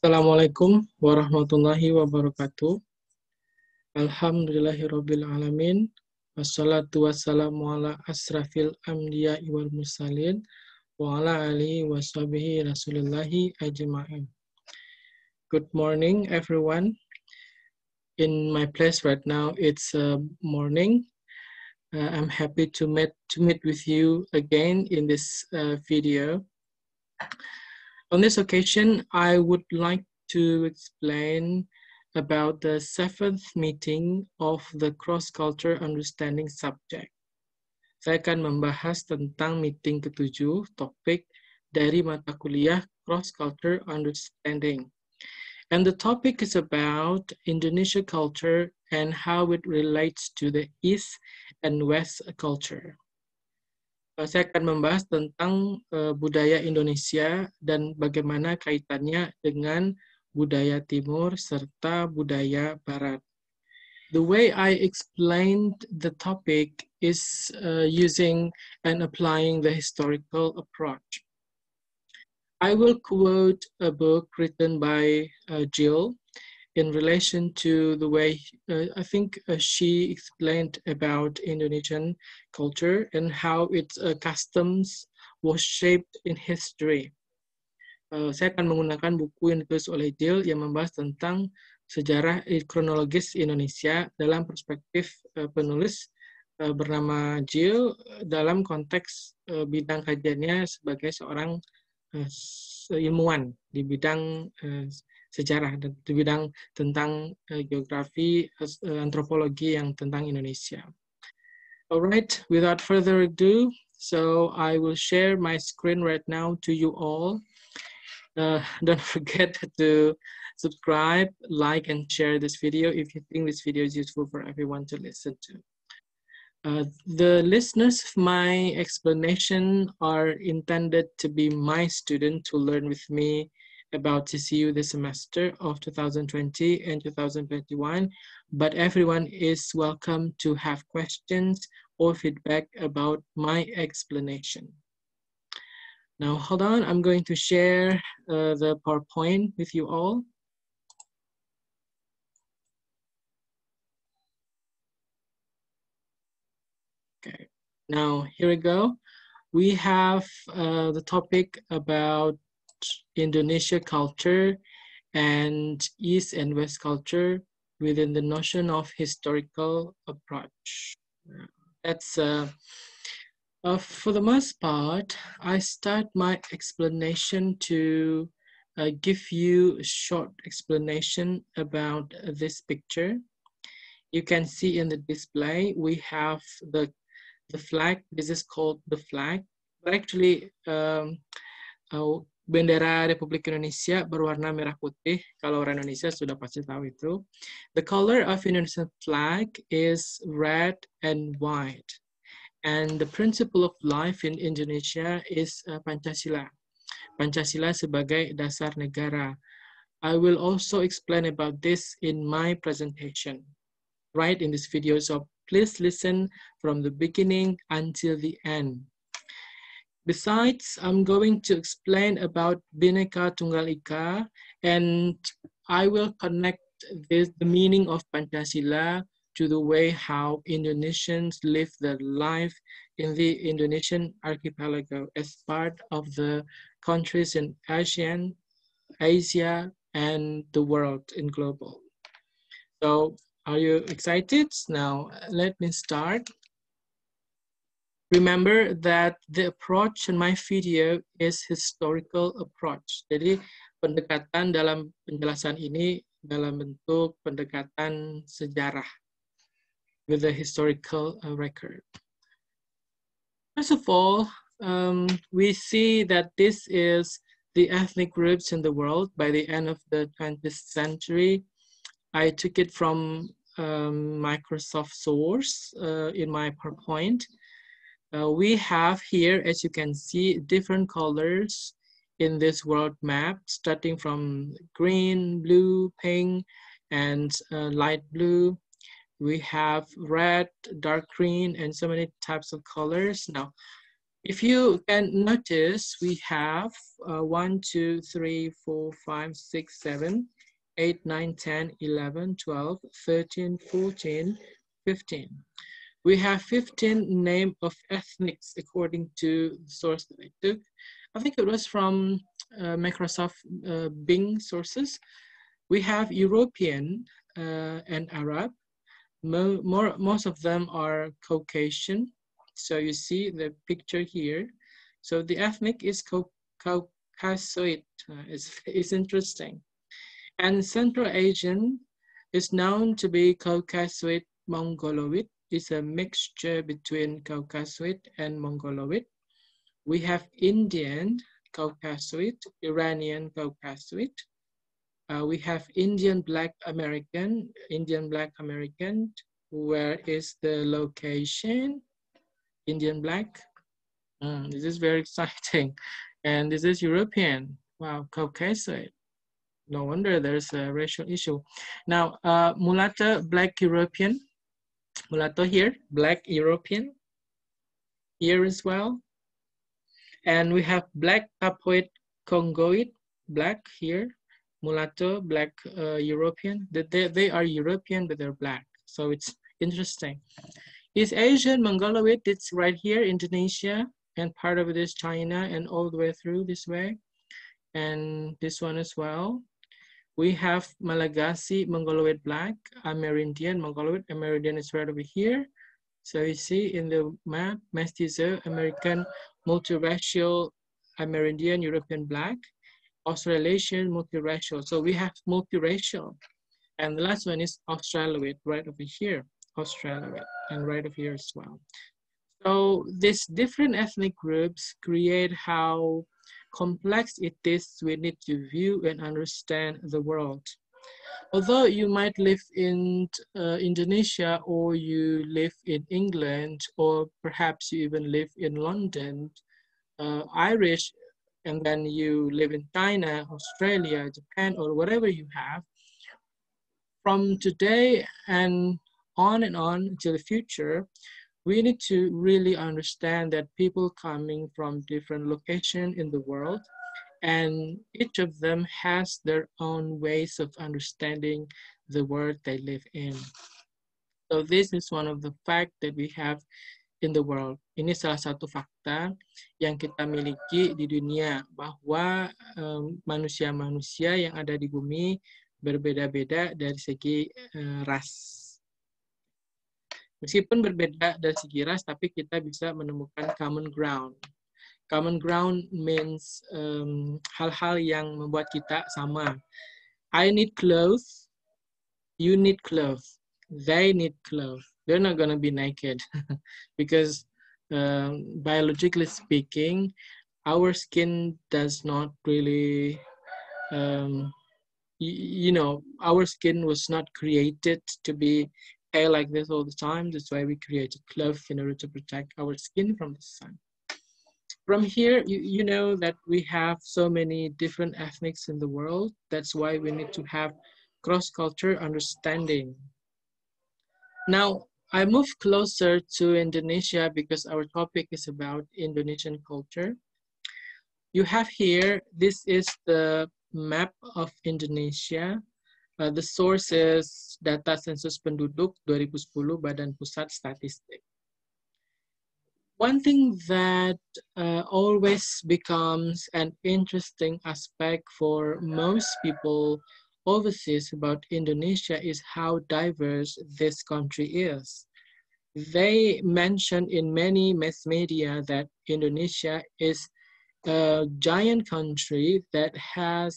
Assalamualaikum warahmatullahi wabarakatuh. Alhamdulillahirabbil alamin. Wassalatu wassalamu ala asrafil anbiya wal mursalin wa ala alihi washabihi rasulillahi ajma'in. Good morning everyone. In my place right now it's morning. I'm happy to meet with you again in this video. On this occasion, I would like to explain about the 7th meeting of the Cross-Culture Understanding subject. Saya akan membahas tentang meeting ke-7, topik dari mata kuliah Cross-Culture Understanding. And the topic is about Indonesia culture and how it relates to the East and West culture. Saya akan membahas tentang budaya Indonesia dan bagaimana kaitannya dengan budaya Timur serta budaya Barat. The way I explained the topic is using and applying the historical approach. I will quote a book written by Jill in relation to the way I think she explained about Indonesian culture and how its customs was shaped in history. Saya akan menggunakan buku yang ditulis oleh Jill yang membahas tentang sejarah kronologis Indonesia dalam perspektif penulis bernama Jill dalam konteks bidang kajiannya sebagai seorang ilmuwan di bidang sejarah dan di bidang tentang geografi, antropologi yang tentang Indonesia. Alright, without further ado, so I will share my screen right now to you all. Don't forget to subscribe, like, and share this video if you think this video is useful for everyone to listen to. The listeners of my explanation are intended to be my student to learn with me about TCU this semester of 2020 and 2021, but everyone is welcome to have questions or feedback about my explanation. Now, hold on, I'm going to share the PowerPoint with you all. Okay, now here we go. We have the topic about Indonesia culture and East and West culture within the notion of historical approach. That's for the most part, I start my explanation to give you a short explanation about this picture. You can see in the display, we have the flag. This is called the flag, but actually bendera Republik Indonesia berwarna merah putih. Kalau orang Indonesia sudah pasti tahu itu. The color of Indonesian flag is red and white. And the principle of life in Indonesia is Pancasila. Pancasila sebagai dasar negara. I will also explain about this in my presentation, right in this video. So please listen from the beginning until the end. Besides, I'm going to explain about Bhinneka Tunggal Ika, and I will connect the meaning of Pancasila to the way how Indonesians live their life in the Indonesian archipelago as part of the countries in Asia, and the world in global. So, are you excited? Now, let me start. Remember that the approach in my video is historical approach. Jadi pendekatan dalam penjelasan ini dalam bentuk pendekatan sejarah with a historical record. First of all, we see that this is the ethnic groups in the world by the end of the 20th century. I took it from Microsoft Source in my PowerPoint. We have here, as you can see, different colors in this world map, starting from green, blue, pink, and light blue. We have red, dark green, and so many types of colors. Now, If you can notice, we have 1, 2, 3, 4, 5, 6, 7, 8, 9, 10, 11, 12, 13, 14, 15. We have 15 name of ethnics according to the source that I took. I think it was from Microsoft Bing sources. We have European and Arab. Most of them are Caucasian. So you see the picture here. So the ethnic is Caucasoid. It's interesting. And Central Asian is known to be Caucasoid Mongoloid. It's a mixture between Caucasoid and Mongoloid. We have Indian Caucasoid, Iranian Caucasoid. We have Indian Black American. Where is the location? Indian Black. This is very exciting. And this is European. Wow, Caucasoid. No wonder there's a racial issue. Now, mulatto, Black European. Mulatto here, Black European. Here as well. And we have Black Capoid Congoid, Black here. Mulatto, Black European. They are European, but they're Black. So it's interesting. East Asian Mongoloid, it's right here, Indonesia, and part of it is China, and all the way through this way. And this one as well. We have Malagasy Mongoloid Black, Amerindian Mongoloid. Amerindian is right over here. So you see in the map, Mestizo, American multiracial, Amerindian, European Black, Australasian multiracial. So we have multiracial. And the last one is Australoid, right over here, Australoid, and right over here as well. So these different ethnic groups create how complex it is we need to view and understand the world. Although you might live in Indonesia, or you live in England, or perhaps you even live in London, Irish, and then you live in China, Australia, Japan, or whatever you have, from today and on until the future, we need to really understand that people coming from different locations in the world, and each of them has their own ways of understanding the world they live in. So this is one of the facts that we have in the world. Ini salah satu fakta yang kita miliki di dunia, bahwa manusia-manusia yang ada di bumi berbeda-beda dari segi ras. Meskipun berbeda dari segi ras, tapi kita bisa menemukan common ground. Common ground means hal-hal yang membuat kita sama. I need clothes, you need clothes, they need clothes. They're not gonna be naked because biologically speaking, our skin does not really, our skin was not created to be pale like this all the time. That's why we created clothes in order to protect our skin from the sun. From here, you know that we have so many different ethnics in the world. That's why we need to have cross-culture understanding. Now, I move closer to Indonesia because our topic is about Indonesian culture. You have here, this is the map of Indonesia. The source is data sensus penduduk 2010 Badan Pusat Statistik. One thing that always becomes an interesting aspect for most people overseas about Indonesia is how diverse this country is. They mention in many mass media that Indonesia is a giant country that has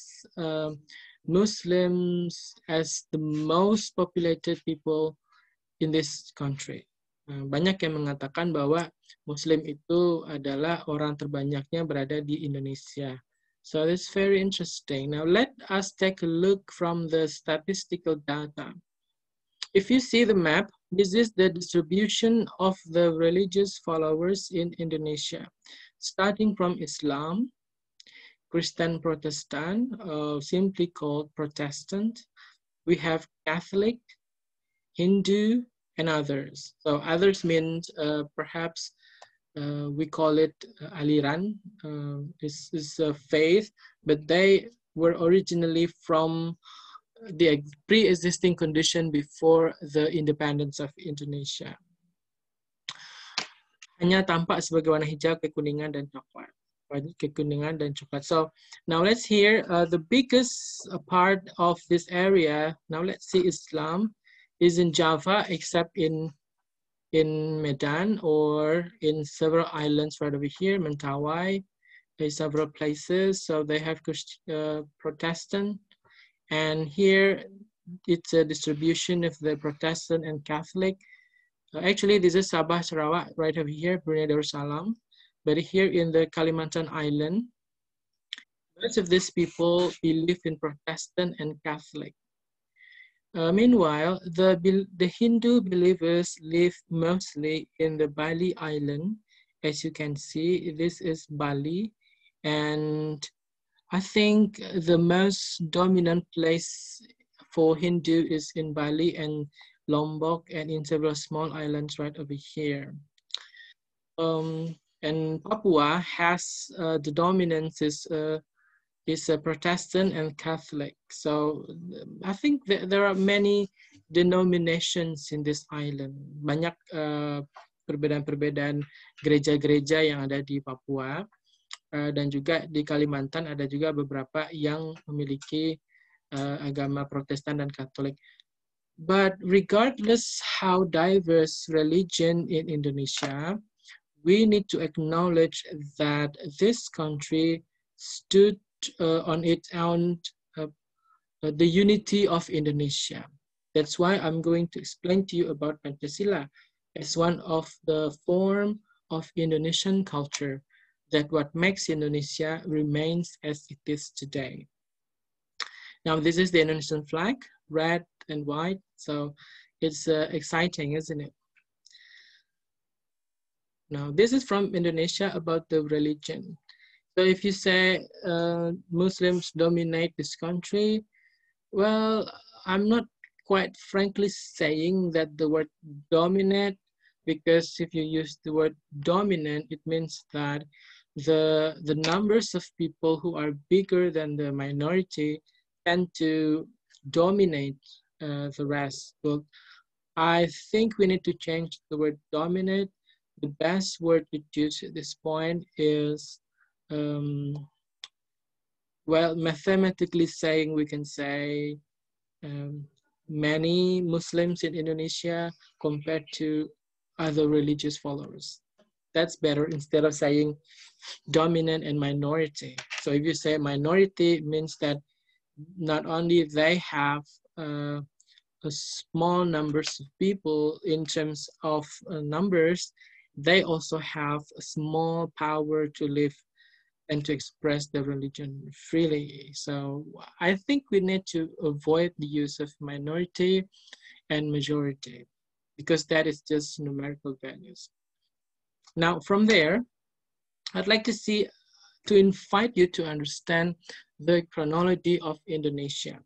Muslims as the most populated people in this country. Banyak yang mengatakan bahwa Muslim itu adalah orang terbanyaknya berada di Indonesia. So it's very interesting. Now let us take a look from the statistical data. If you see the map, this is the distribution of the religious followers in Indonesia, starting from Islam, Christian Protestant, simply called Protestant. We have Catholic, Hindu, and others. So others means perhaps we call it aliran. It's a faith, but they were originally from the pre-existing condition before the independence of Indonesia. Hanya tampak sebagai warna hijau, kekuningan, dan coklat. Kekuningan dan coklat. So now let's hear the biggest part of this area. Now let's see Islam is in Java, except in Medan or in several islands right over here, Mentawai, there's several places. So they have Protestant, and here it's a distribution of the Protestant and Catholic. Actually, this is Sabah, Sarawak, right over here, Brunei Darussalam. But here in the Kalimantan Island, most of these people believe in Protestant and Catholic. Meanwhile, the Hindu believers live mostly in the Bali Island. As you can see, this is Bali. And I think the most dominant place for Hindu is in Bali and Lombok and in several small islands right over here. And Papua has the dominance is a Protestant and Catholic. So I think there are many denominations in this island. Banyak perbedaan-perbedaan gereja-gereja yang ada di Papua. Dan juga di Kalimantan ada juga beberapa yang memiliki agama Protestan dan Katolik. But regardless how diverse religion in Indonesia, we need to acknowledge that this country stood on its own, the unity of Indonesia. That's why I'm going to explain to you about Pancasila as one of the form of Indonesian culture, that what makes Indonesia remains as it is today. Now, this is the Indonesian flag, red and white, so it's exciting, isn't it? Now, this is from Indonesia about the religion. So if you say Muslims dominate this country, well, I'm not quite frankly saying that the word dominate, because if you use the word dominant, it means that the numbers of people who are bigger than the minority tend to dominate the rest. Well, I think we need to change the word dominate. The best word to use at this point is, well, mathematically saying, we can say many Muslims in Indonesia compared to other religious followers. That's better instead of saying dominant and minority. So if you say minority, it means that not only they have a small numbers of people in terms of numbers, they also have a small power to live and to express their religion freely. So I think we need to avoid the use of minority and majority, because that is just numerical values. Now, from there, I'd like to invite you to understand the chronology of Indonesia.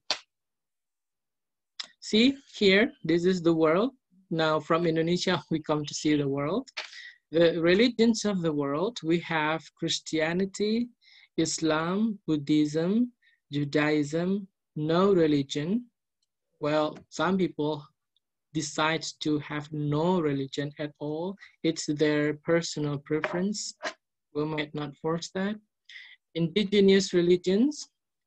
See here, this is the world. Now, from Indonesia, we come to see the world. The religions of the world, we have Christianity, Islam, Buddhism, Judaism, no religion. Well, some people decide to have no religion at all. It's their personal preference. We might not force that. Indigenous religions,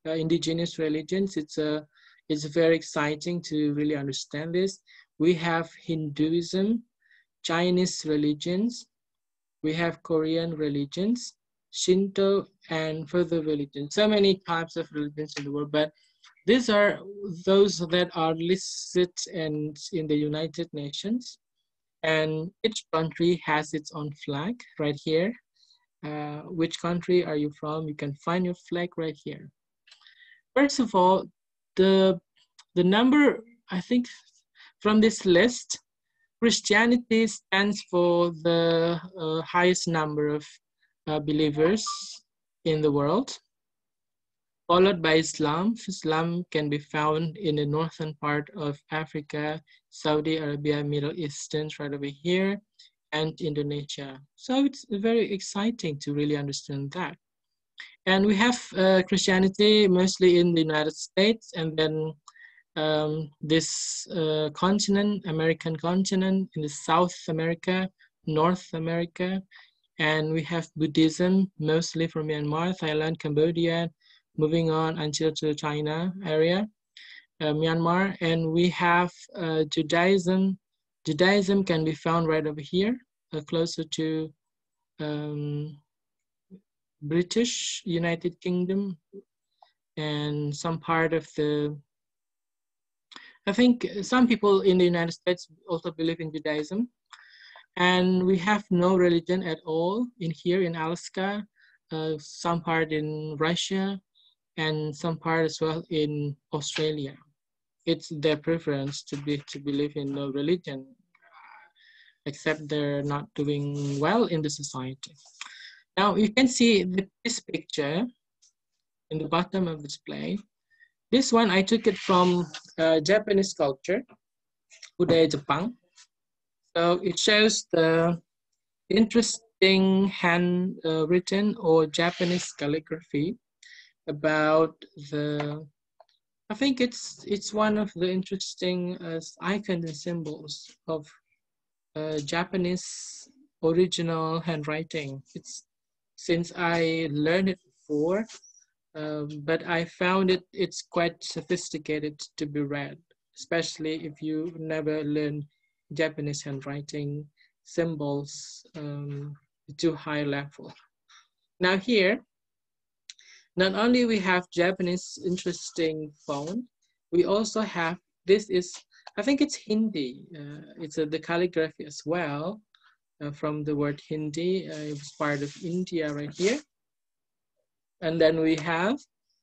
it's very exciting to really understand this. We have Hinduism, Chinese religions, we have Korean religions, Shinto, and further religions. So many types of religions in the world, but these are those that are listed in the United Nations, and each country has its own flag right here. Which country are you from? You can find your flag right here. First of all, the number, I think, from this list, Christianity stands for the highest number of believers in the world, followed by Islam. Islam can be found in the northern part of Africa, Saudi Arabia, Middle Eastern, right over here. and Indonesia. So it's very exciting to really understand that. And we have Christianity mostly in the United States, and then this continent, American continent, in the South America, North America, and we have Buddhism mostly from Myanmar, Thailand, Cambodia, moving on until to China area, Myanmar, and we have Judaism. Judaism can be found right over here, closer to British United Kingdom, and some part of the, I think some people in the United States also believe in Judaism. And we have no religion at all in here in Alaska, some part in Russia, and some part as well in Australia. It's their preference to believe in no religion, except they're not doing well in the society. Now you can see this picture in the bottom of the display. This one, I took it from Japanese culture, Budaya Jepang. So it shows the interesting handwritten or Japanese calligraphy about the, I think it's one of the interesting icons and symbols of Japanese original handwriting. It's since I learned it before, but I found it's quite sophisticated to be read, especially if you never learn Japanese handwriting symbols to high level. Now here, not only we have Japanese interesting font, we also have, this is, I think it's Hindi. It's the calligraphy as well from the word Hindi. It was part of India right here. And then we have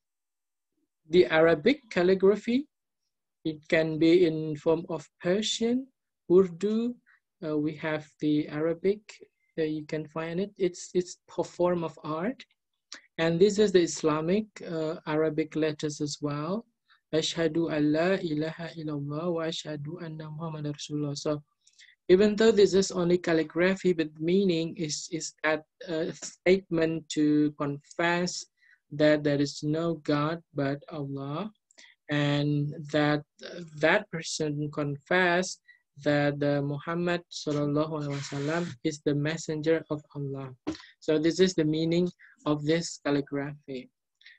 the Arabic calligraphy. It can be in form of Persian, Urdu. We have the Arabic. You can find it. It's a form of art. And this is the Islamic Arabic letters as well. Ashhadu an la ilaha illallah wa ashhadu anna Muhammadar Rasulullah. So even though this is only calligraphy, but the meaning is that statement to confess that there is no God but Allah, and that that person confessed that Muhammad sallallahu alaihi wasallam is the messenger of Allah. So this is the meaning of this calligraphy.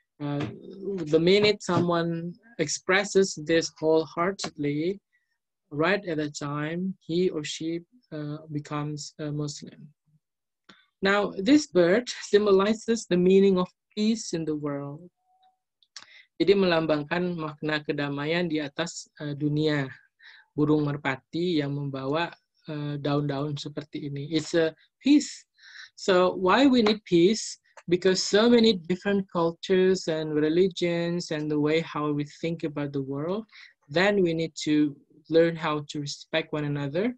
The minute someone expresses this wholeheartedly, right at the time, he or she becomes a Muslim. Now, this bird symbolizes the meaning of peace in the world. Jadi melambangkan makna kedamaian di atas dunia. Burung merpati yang membawa daun-daun seperti ini. It's a peace. So why we need peace? Because so many different cultures and religions and the way how we think about the world, then we need to learn how to respect one another,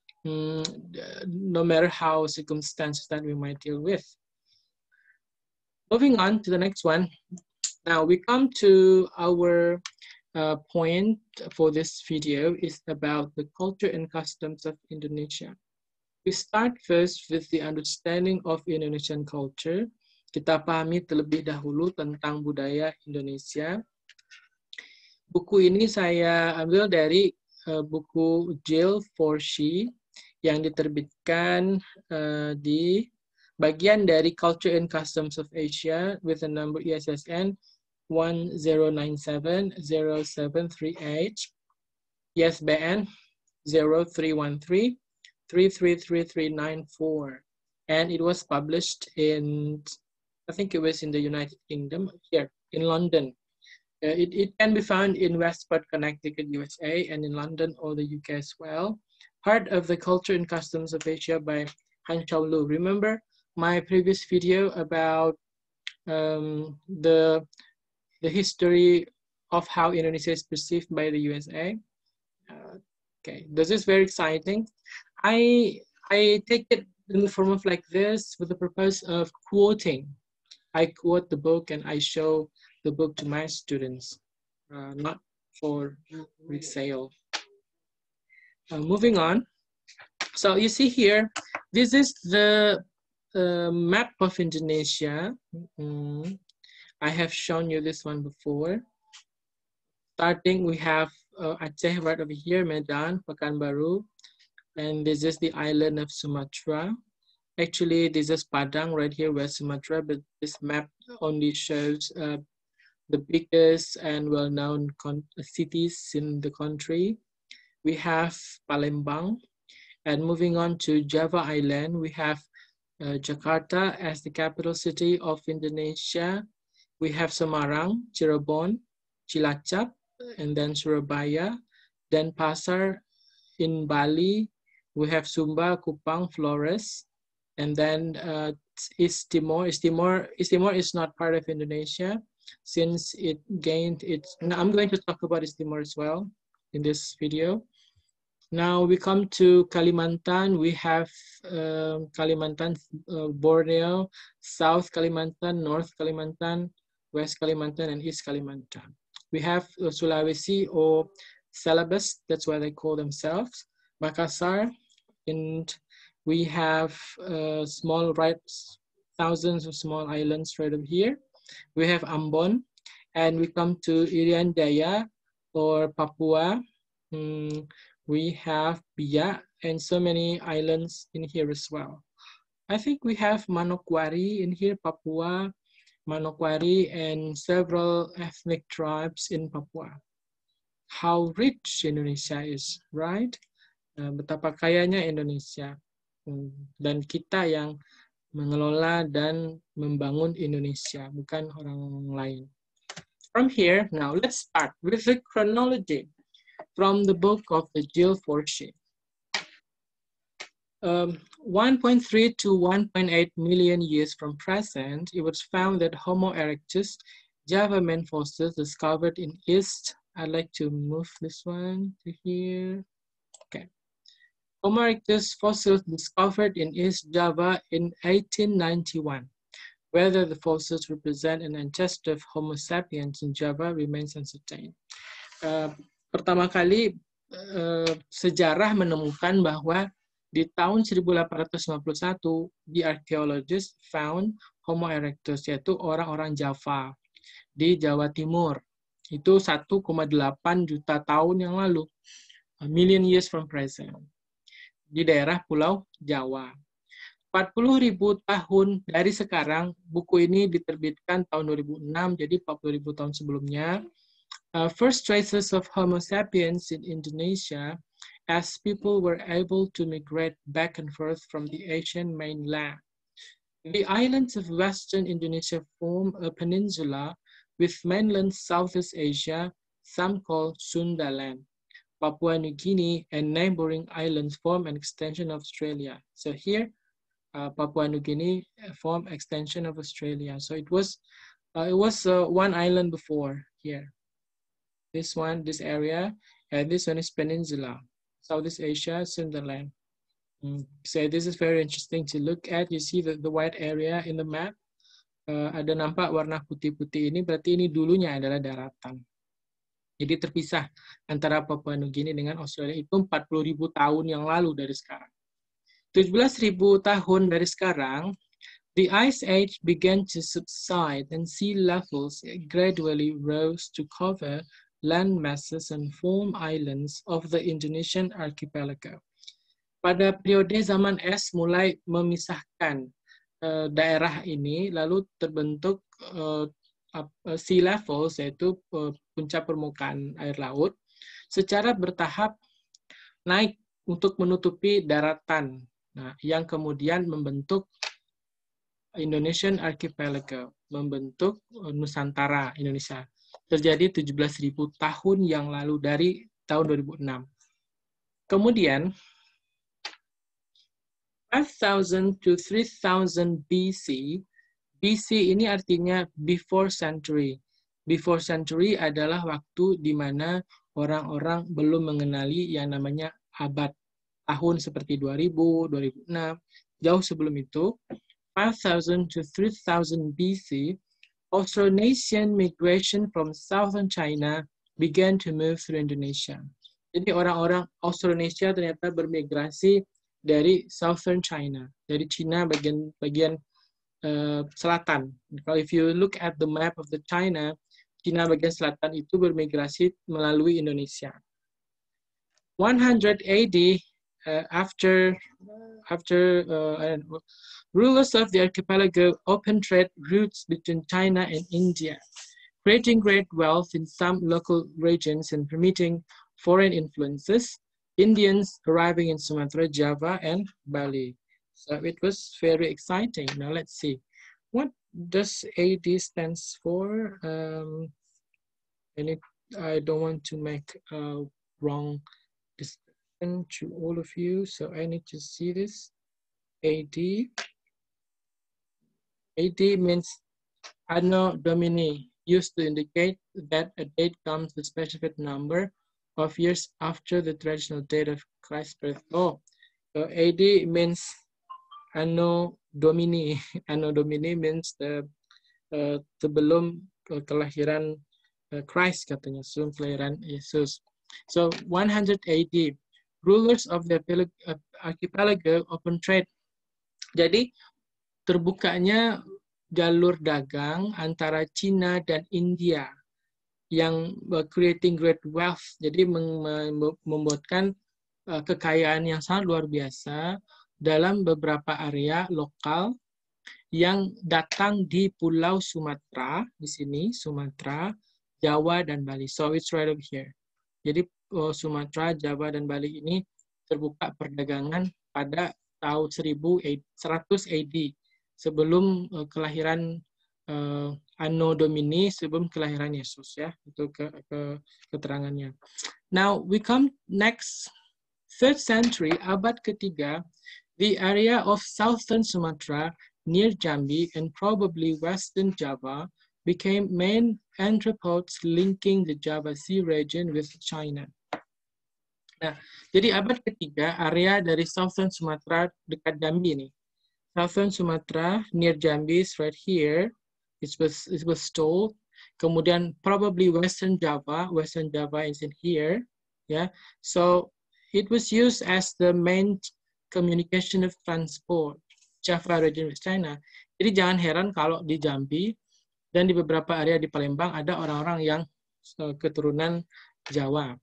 no matter how circumstances that we might deal with. Moving on to the next one. Now we come to our point for this video is about the culture and customs of Indonesia. We start first with the understanding of Indonesian culture. Kita pahami terlebih dahulu tentang budaya Indonesia. Buku ini saya ambil dari buku Jill Forshee yang diterbitkan di bagian dari Culture and Customs of Asia with the number ISSN 1097-0738, ISBN 0313-333394, and it was published in, I think it was in the United Kingdom, here in London. It can be found in Westport, Connecticut, USA, and in London or the UK as well. Part of the Culture and Customs of Asia by Han Chaolu. Remember my previous video about the history of how Indonesia is perceived by the USA? Okay, this is very exciting. I take it in the form of like this with the purpose of quoting. I quote the book and I show the book to my students, not for resale. Moving on. So you see here, This is the map of Indonesia. I have shown you this one before. Starting, we have Aceh right over here, Medan, Pekanbaru, and this is the island of Sumatra. Actually, this is Padang right here, West Sumatra, but this map only shows the biggest and well-known cities in the country. We have Palembang, and moving on to Java Island, we have Jakarta as the capital city of Indonesia. We have Semarang, Cirebon, Cilacap, and then Surabaya, then Pasar in Bali. We have Sumba, Kupang, Flores, and then East Timor. East Timor is not part of Indonesia since it gained its. Now I'm going to talk about East Timor as well in this video. Now we come to Kalimantan. We have Kalimantan, Borneo, South Kalimantan, North Kalimantan, West Kalimantan, and East Kalimantan. We have Sulawesi or Celebes, that's why they call themselves, Makassar, and we have thousands of small islands right over here. We have Ambon, and we come to Irian Jaya or Papua. We have Biak and so many islands in here as well. I think we have Manokwari in here, Papua, Manokwari, and several ethnic tribes in Papua. How rich Indonesia is, right? Betapa kayanya Indonesia. Dan kita yang mengelola dan membangun Indonesia, bukan orang lain. From here, now let's start with the chronology from the book of the Jill Forshee. 1.3 to 1.8 million years from present, it was found that Homo erectus, Java man fossils discovered in East. I'd like to move this one to here. Okay. Homo erectus fossils discovered in East Java in 1891. Whether the fossils represent an ancestor of Homo sapiens in Java remains uncertain. Pertama kali sejarah menemukan bahwa di tahun 1851, the archaeologists found Homo erectus, yaitu orang-orang Java di Jawa Timur. Itu 1,8 juta tahun yang lalu, a million years from present, di daerah Pulau Jawa. 40.000 tahun dari sekarang, buku ini diterbitkan tahun 2006, jadi 40.000 tahun sebelumnya. First traces of Homo sapiens in Indonesia as people were able to migrate back and forth from the Asian mainland. The islands of Western Indonesia form a peninsula with mainland Southeast Asia, some call Sundaland. Papua New Guinea and neighboring islands form an extension of Australia. So here, Papua New Guinea form extension of Australia. So it was one island before here. This one, this area, and this one is peninsula, Southeast Asia, Sundaland. So this is very interesting to look at. You see the white area in the map. Ada nampak warna putih-putih ini, berarti ini dulunya adalah daratan. Jadi terpisah antara Papua New Guinea dengan Australia itu 40.000 tahun yang lalu dari sekarang. 17.000 tahun dari sekarang, the Ice Age began to subside and sea levels gradually rose to cover land masses and form islands of the Indonesian archipelago. Pada periode zaman es mulai memisahkan daerah ini, lalu terbentuk sea levels, yaitu puncak permukaan air laut, secara bertahap naik untuk menutupi daratan, yang kemudian membentuk Indonesian archipelago, membentuk Nusantara Indonesia. Terjadi 17.000 tahun yang lalu dari tahun 2006. Kemudian 5,000 to 3,000 BC. BC ini artinya before century. Before century adalah waktu di mana orang-orang belum mengenali yang namanya abad. Tahun seperti 2000, 2006, jauh sebelum itu. 5,000 to 3,000 BC, Austronesian migration from southern China began to move through Indonesia. Jadi orang-orang Austronesia ternyata bermigrasi dari Southern China, dari Cina bagian selatan. Kalau if you look at the map of the China, Cina bagian selatan itu bermigrasi melalui Indonesia. 100 AD, after rulers of the archipelago opened trade routes between China and India, creating great wealth in some local regions and permitting foreign influences, Indians arriving in Sumatra, Java, and Bali. So it was very exciting. Now let's see. What does AD stands for? I don't want to make a wrong decision to all of you, so I need to see this. AD. AD means Anno Domini, used to indicate that a date comes the specific number of years after the traditional date of Christ's birth. Oh, so AD means Anno Domini. Anno Domini means sebelum kelahiran Christ katanya, sebelum kelahiran Yesus. So 100 AD, rulers of the archipelago open trade. Jadi terbukanya jalur dagang antara Cina dan India yang creating great wealth, jadi membuatkan kekayaan yang sangat luar biasa dalam beberapa area lokal yang datang di Pulau Sumatera, di sini Sumatera, Jawa dan Bali. So it's right over here. Jadi Sumatera, Jawa dan Bali ini terbuka perdagangan pada tahun 100 AD sebelum kelahiran Anno Domini, sebelum kelahiran Yesus ya, itu keterangannya. Now we come next 3rd century, abad ketiga, the area of southern Sumatra near Jambi and probably western Java became main entrepots linking the Java Sea region with China. Nah, jadi abad ketiga area dari southern Sumatra dekat Jambi nih. Southern Sumatra near Jambi is right here. It was told. Kemudian probably Western Java is in here. Yeah. So it was used as the main communication of transport. Java region with China. Jadi jangan heran kalau di Jambi dan di beberapa area di Palembang ada orang-orang yang keturunan Jawa.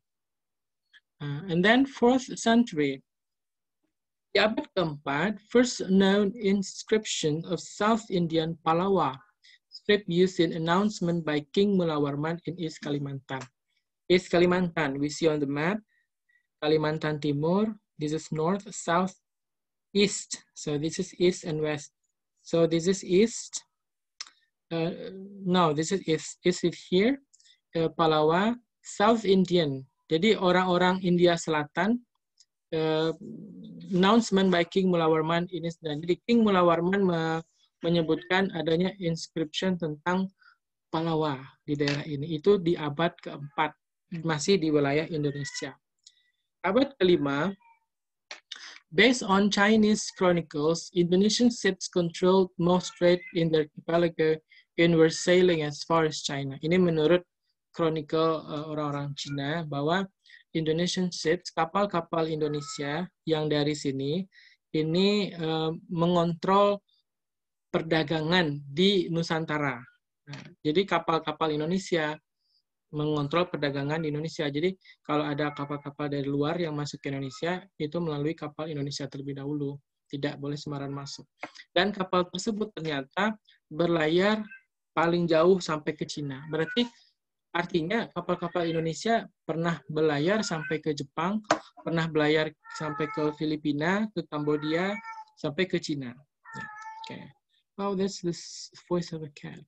And then 4th century. Di abad keempat, first known inscription of South Indian Palawa, script used in announcement by King Mulawarman in East Kalimantan. East Kalimantan, we see on the map, Kalimantan Timur, this is north, south, east. So this is east and west. So this is east. No, this is east. East is here. Palawa, South Indian. Jadi orang-orang India Selatan, announcement by King Mulawarman ini. Jadi King Mulawarman menyebutkan adanya inscription tentang Palawa di daerah ini. Itu di abad keempat, masih di wilayah Indonesia. Abad kelima, based on Chinese chronicles, Indonesian ships controlled most trade in the archipelago and were sailing as far as China. Ini menurut chronicle orang-orang Cina bahwa Indonesian ships, kapal-kapal Indonesia yang dari sini, ini mengontrol perdagangan di Nusantara. Nah, jadi kapal-kapal Indonesia mengontrol perdagangan di Indonesia. Jadi kalau ada kapal-kapal dari luar yang masuk ke Indonesia, itu melalui kapal Indonesia terlebih dahulu. Tidak boleh sembarangan masuk. Dan kapal tersebut ternyata berlayar paling jauh sampai ke Cina. Berarti artinya kapal-kapal Indonesia pernah berlayar sampai ke Jepang, pernah berlayar sampai ke Filipina, ke Kambodia, sampai ke Cina. Okay. Oh, that's the voice of a cat.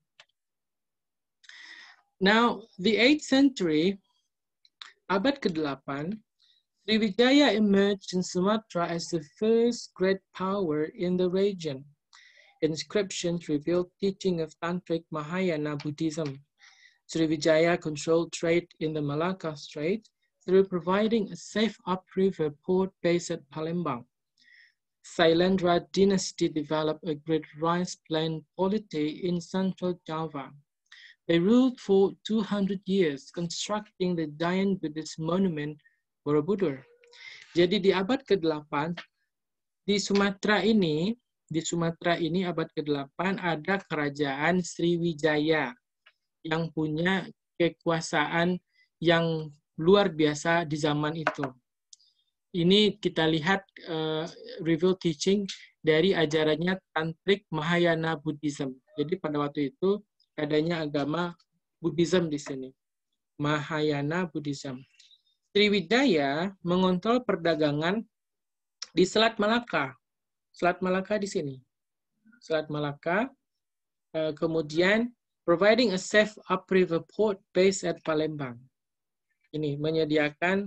Now, the 8th century, abad ke-8, Sriwijaya emerged in Sumatra as the first great power in the region. Inscriptions reveal teaching of Tantric Mahayana Buddhism. Sriwijaya controlled trade in the Malacca Strait through providing a safe upriver port based at Palembang. Sailendra dynasty developed a great rice plant polity in central Java. They ruled for 200 years, constructing the giant Buddhist monument Borobudur. Jadi di abad ke-8, Di Sumatera ini abad ke-8 ada kerajaan Sriwijaya yang punya kekuasaan yang luar biasa di zaman itu. Ini kita lihat review teaching dari ajarannya Tantrik Mahayana Buddhism. Jadi pada waktu itu adanya agama Buddhism di sini. Mahayana Buddhism. Sriwijaya mengontrol perdagangan di Selat Malaka. Selat Malaka di sini. Selat Malaka. Kemudian providing a safe upriver port based at Palembang. Ini menyediakan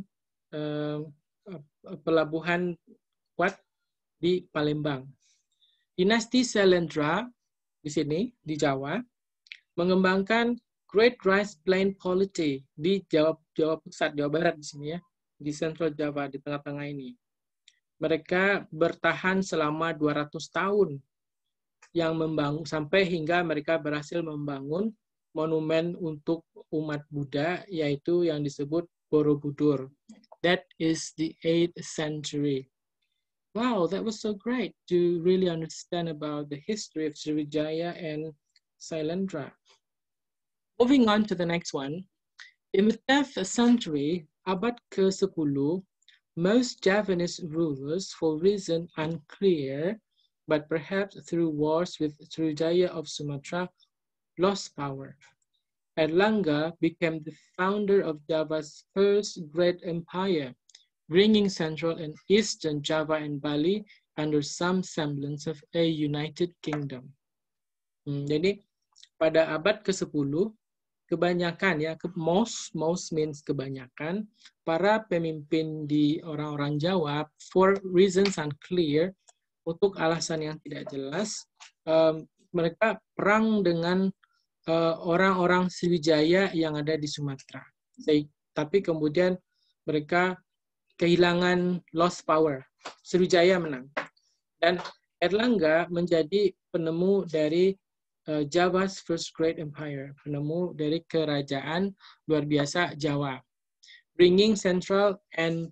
pelabuhan kuat di Palembang. Dinasti Sailendra di sini di Jawa mengembangkan Great Rice Plain Polity di Jawa Pusat, Jawa Barat di sini ya, di Central Java di tengah-tengah ini. Mereka bertahan selama 200 tahun yang membangun sampai hingga mereka berhasil membangun monumen untuk umat Buddha yaitu yang disebut Borobudur. That is the 8th century. Wow, that was so great to really understand about the history of Sriwijaya and Sailendra. Moving on to the next one. In the 10th century, abad ke-10, most Javanese rulers, for reason unclear, but perhaps through wars with Sriwijaya of Sumatra, lost power. Airlangga became the founder of Java's first great empire, bringing Central and Eastern Java and Bali under some semblance of a united kingdom. Jadi pada abad ke-10, kebanyakan ya, most means kebanyakan, para pemimpin di orang-orang Jawa, for reasons unclear, untuk alasan yang tidak jelas, mereka perang dengan orang-orang Sriwijaya yang ada di Sumatera. Tapi kemudian mereka kehilangan lost power. Sriwijaya menang. Dan Airlangga menjadi penemu dari Java's first great empire, penemu dari kerajaan luar biasa Jawa, bringing Central and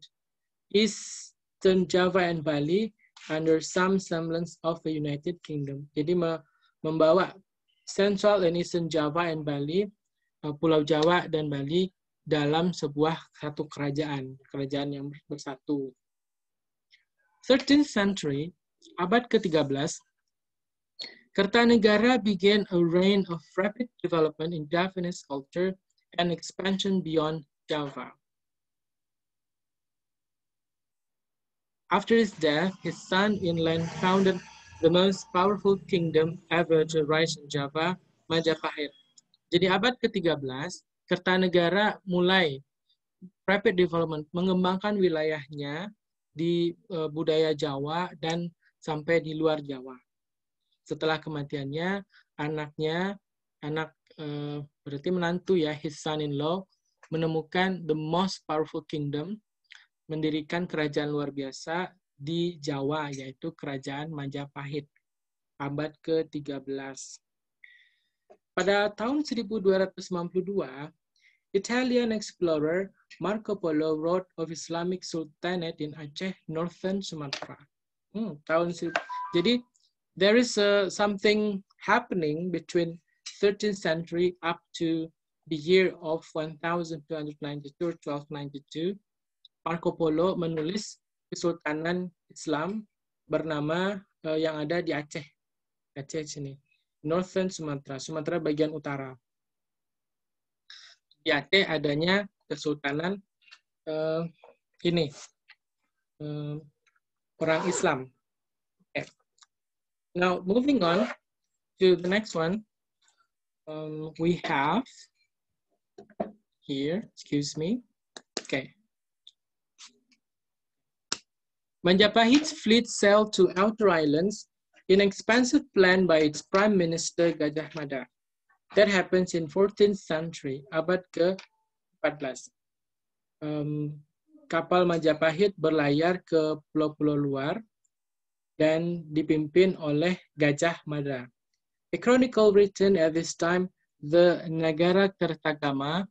Eastern Java and Bali under some semblance of a united kingdom. Jadi membawa Central and Eastern Java and Bali, Pulau Jawa dan Bali dalam sebuah satu kerajaan yang bersatu. 13th century, abad ke-13, Kertanegara began a reign of rapid development in Javanese culture and expansion beyond Java. After his death, his son Inland founded the most powerful kingdom ever to rise in Java, Majapahit. Jadi abad ke-13, Kertanegara mulai rapid development, mengembangkan wilayahnya di budaya Jawa dan sampai di luar Jawa. Setelah kematiannya, berarti menantu ya, his son-in-law, menemukan the most powerful kingdom, mendirikan kerajaan luar biasa di Jawa, yaitu Kerajaan Majapahit, abad ke-13. Pada tahun 1292, Italian explorer Marco Polo wrote of Islamic Sultanate in Aceh, Northern Sumatra. Jadi, there is something happening between 13th century up to the year of 1292 or 1292. Marco Polo menulis Kesultanan Islam bernama yang ada di Aceh. Aceh sini. Northern Sumatra, Sumatera bagian utara. Di Aceh adanya Kesultanan orang Islam. Okay. Now, moving on to the next one, we have here, excuse me, okay. Majapahit's fleet sailed to outer islands in an expansive plan by its Prime Minister Gajah Mada. That happens in 14th century, abad ke-14. Kapal Majapahit berlayar ke pulau-pulau luar dan dipimpin oleh Gajah Mada. A chronicle written at this time, the Nagara Kertagama,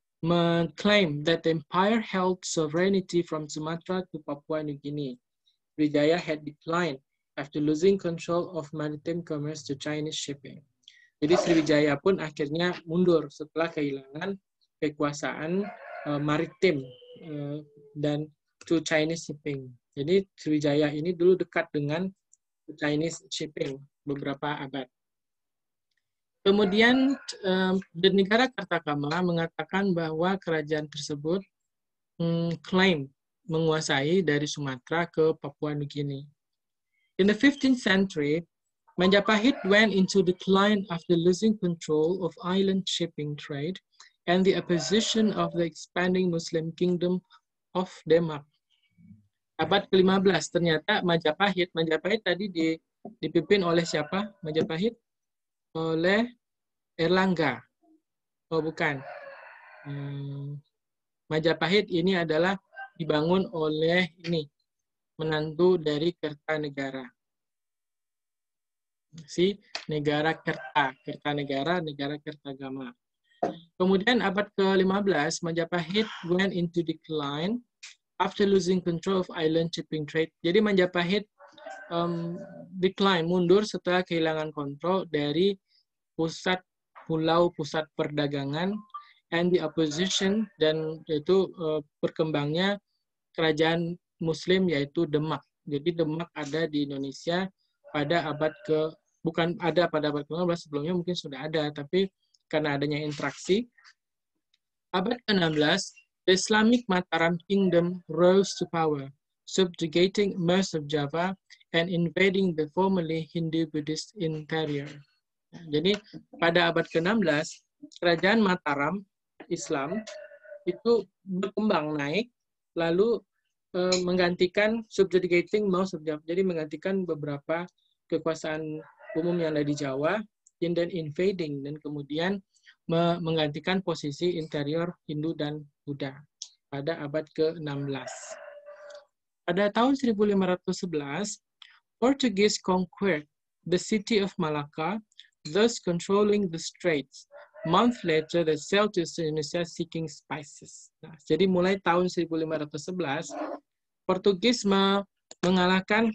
claimed that the empire held sovereignty from Sumatra to Papua New Guinea. Sriwijaya had declined after losing control of maritime commerce to Chinese shipping. Jadi Sriwijaya pun akhirnya mundur setelah kehilangan kekuasaan maritim dan to Chinese shipping. Jadi Sriwijaya ini dulu dekat dengan Chinese shipping beberapa abad. Kemudian negara Kartakama mengatakan bahwa kerajaan tersebut klaim menguasai dari Sumatera ke Papua Nugini. In the 15th century, Majapahit went into decline after losing control of island shipping trade and the opposition of the expanding Muslim kingdom of Demak. Abad ke-15 ternyata Majapahit tadi dipimpin oleh siapa? Majapahit? Oleh Erlangga. Oh bukan. Majapahit ini adalah dibangun oleh menantu dari Kertanegara. Si negara Kertanegara, negara Kertagama. Kemudian abad ke-15, Majapahit went into decline after losing control of island shipping trade. Jadi Majapahit decline, mundur setelah kehilangan kontrol dari pusat perdagangan and the opposition, dan yaitu berkembangnya kerajaan Muslim yaitu Demak. Jadi Demak ada di Indonesia pada bukan ada pada abad ke-15, sebelumnya mungkin sudah ada, tapi karena adanya interaksi. Abad ke-16, the Islamic Mataram Kingdom rose to power, subjugating most of Java and invading the formerly Hindu-Buddhist interior. Jadi pada abad ke-16, kerajaan Mataram Islam itu berkembang naik, lalu menggantikan subjugating most of Java, jadi menggantikan beberapa kekuasaan umum yang ada di Jawa, dan invading, dan kemudian menggantikan posisi interior Hindu dan Buddha pada abad ke-16. Pada tahun 1511, Portuguese conquered the city of Malacca, thus controlling the straits. Month later, they sailed to Indonesia seeking spices. Nah, jadi mulai tahun 1511, Portugis mengalahkan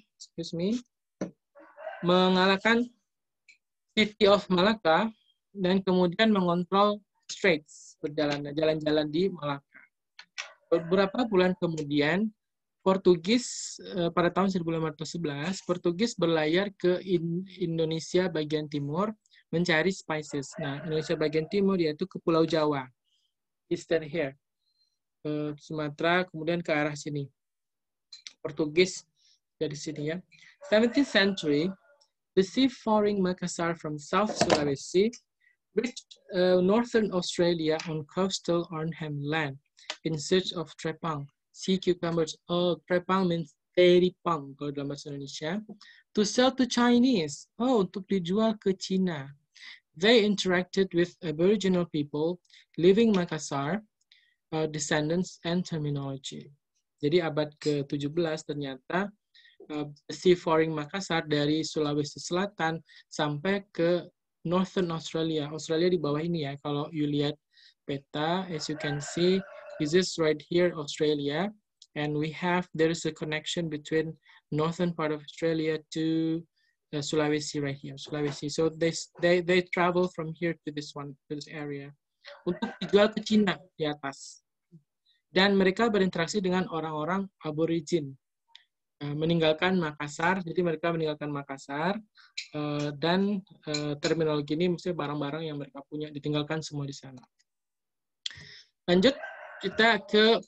City of Malacca dan kemudian mengontrol straits, jalan-jalan di Malacca. Beberapa bulan kemudian, Portugis pada tahun 1511, Portugis berlayar ke Indonesia bagian timur mencari spices. Nah, Indonesia bagian timur yaitu ke Pulau Jawa, eastern here, Sumatera, kemudian ke arah sini. Portugis dari sini ya. 17th century, the seafaring Makassar from South Sulawesi reached northern Australia on coastal Arnhem Land in search of trepang, sea cucumbers. Trepang means teripang kalau dalam bahasa Indonesia. To sell to Chinese. Untuk dijual ke Cina. They interacted with Aboriginal people living Makassar, descendants and terminology. Jadi abad ke-17 ternyata seafaring Makassar dari Sulawesi Selatan sampai ke Northern Australia. Australia di bawah ini ya. Kalau you lihat peta, as you can see, this is right here Australia, and there is a connection between northern part of Australia to Sulawesi right here, Sulawesi. So they travel from here to this area untuk dijual ke Cina di atas. Dan mereka berinteraksi dengan orang-orang aborigin. Meninggalkan Makassar, jadi mereka meninggalkan Makassar, dan terminologi ini maksudnya barang-barang yang mereka punya ditinggalkan semua di sana. Lanjut kita ke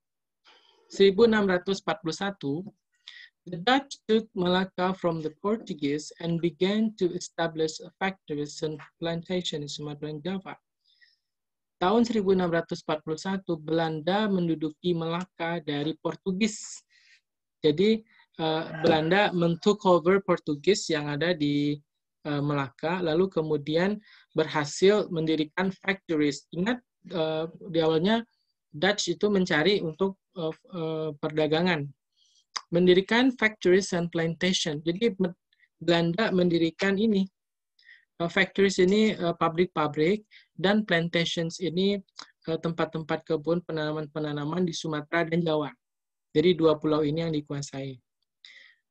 1641. The Dutch took Malacca from the Portuguese and began to establish factories and plantations in Sumatera and Java. Tahun 1641 Belanda menduduki Malacca dari Portugis. Jadi Belanda men-took over Portugis yang ada di Malacca, lalu kemudian berhasil mendirikan factories. Ingat di awalnya Dutch itu mencari untuk perdagangan, mendirikan factories and plantation. Jadi Belanda mendirikan ini factories ini pabrik-pabrik, dan plantations ini tempat-tempat kebun penanaman-penanaman di Sumatera dan Jawa. Jadi dua pulau ini yang dikuasai.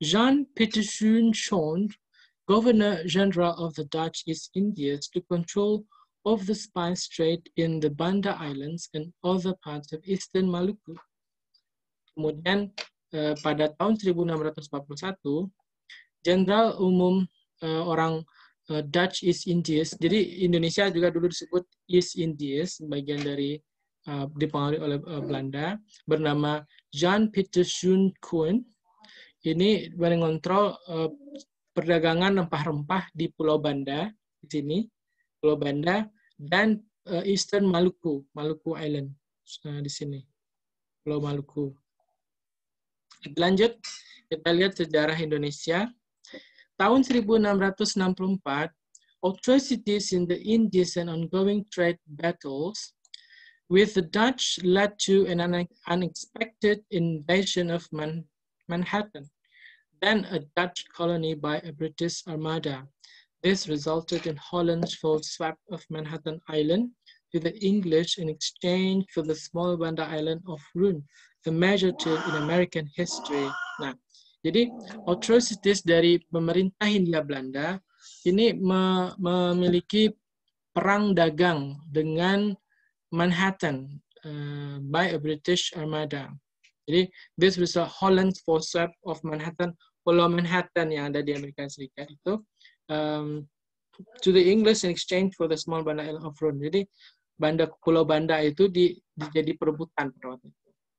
Jan Pieterszoon, Governor-General of the Dutch East Indies, took control of the spice trade in the Banda Islands and other parts of Eastern Maluku. Kemudian pada tahun 1641, Jenderal Umum orang Dutch East Indies, jadi Indonesia juga dulu disebut East Indies, bagian dari dipengaruhi oleh Belanda, bernama Jan Pieterszoon Koen. Ini mengontrol perdagangan rempah-rempah di Pulau Banda, di sini, Pulau Banda, dan Eastern Maluku, Maluku Island, di sini, Pulau Maluku. Lanjut, kita lihat sejarah Indonesia. Tahun 1664, atrocities in the Indies and ongoing trade battles with the Dutch led to an unexpected invasion of Manhattan, then a Dutch colony by a British armada. This resulted in Holland's forced swap of Manhattan Island to the English in exchange for the small Banda Island of Run, a major deal in American history. Nah, jadi atrocities dari pemerintah Hindia Belanda ini memiliki perang dagang dengan Manhattan by a British armada. Jadi this was a Holland's forced swap of Manhattan, Pulau Manhattan yang ada di Amerika Serikat itu to the English in exchange for the small Banda Island of Run. Jadi Pulau Banda itu jadi perebutan pada waktu itu.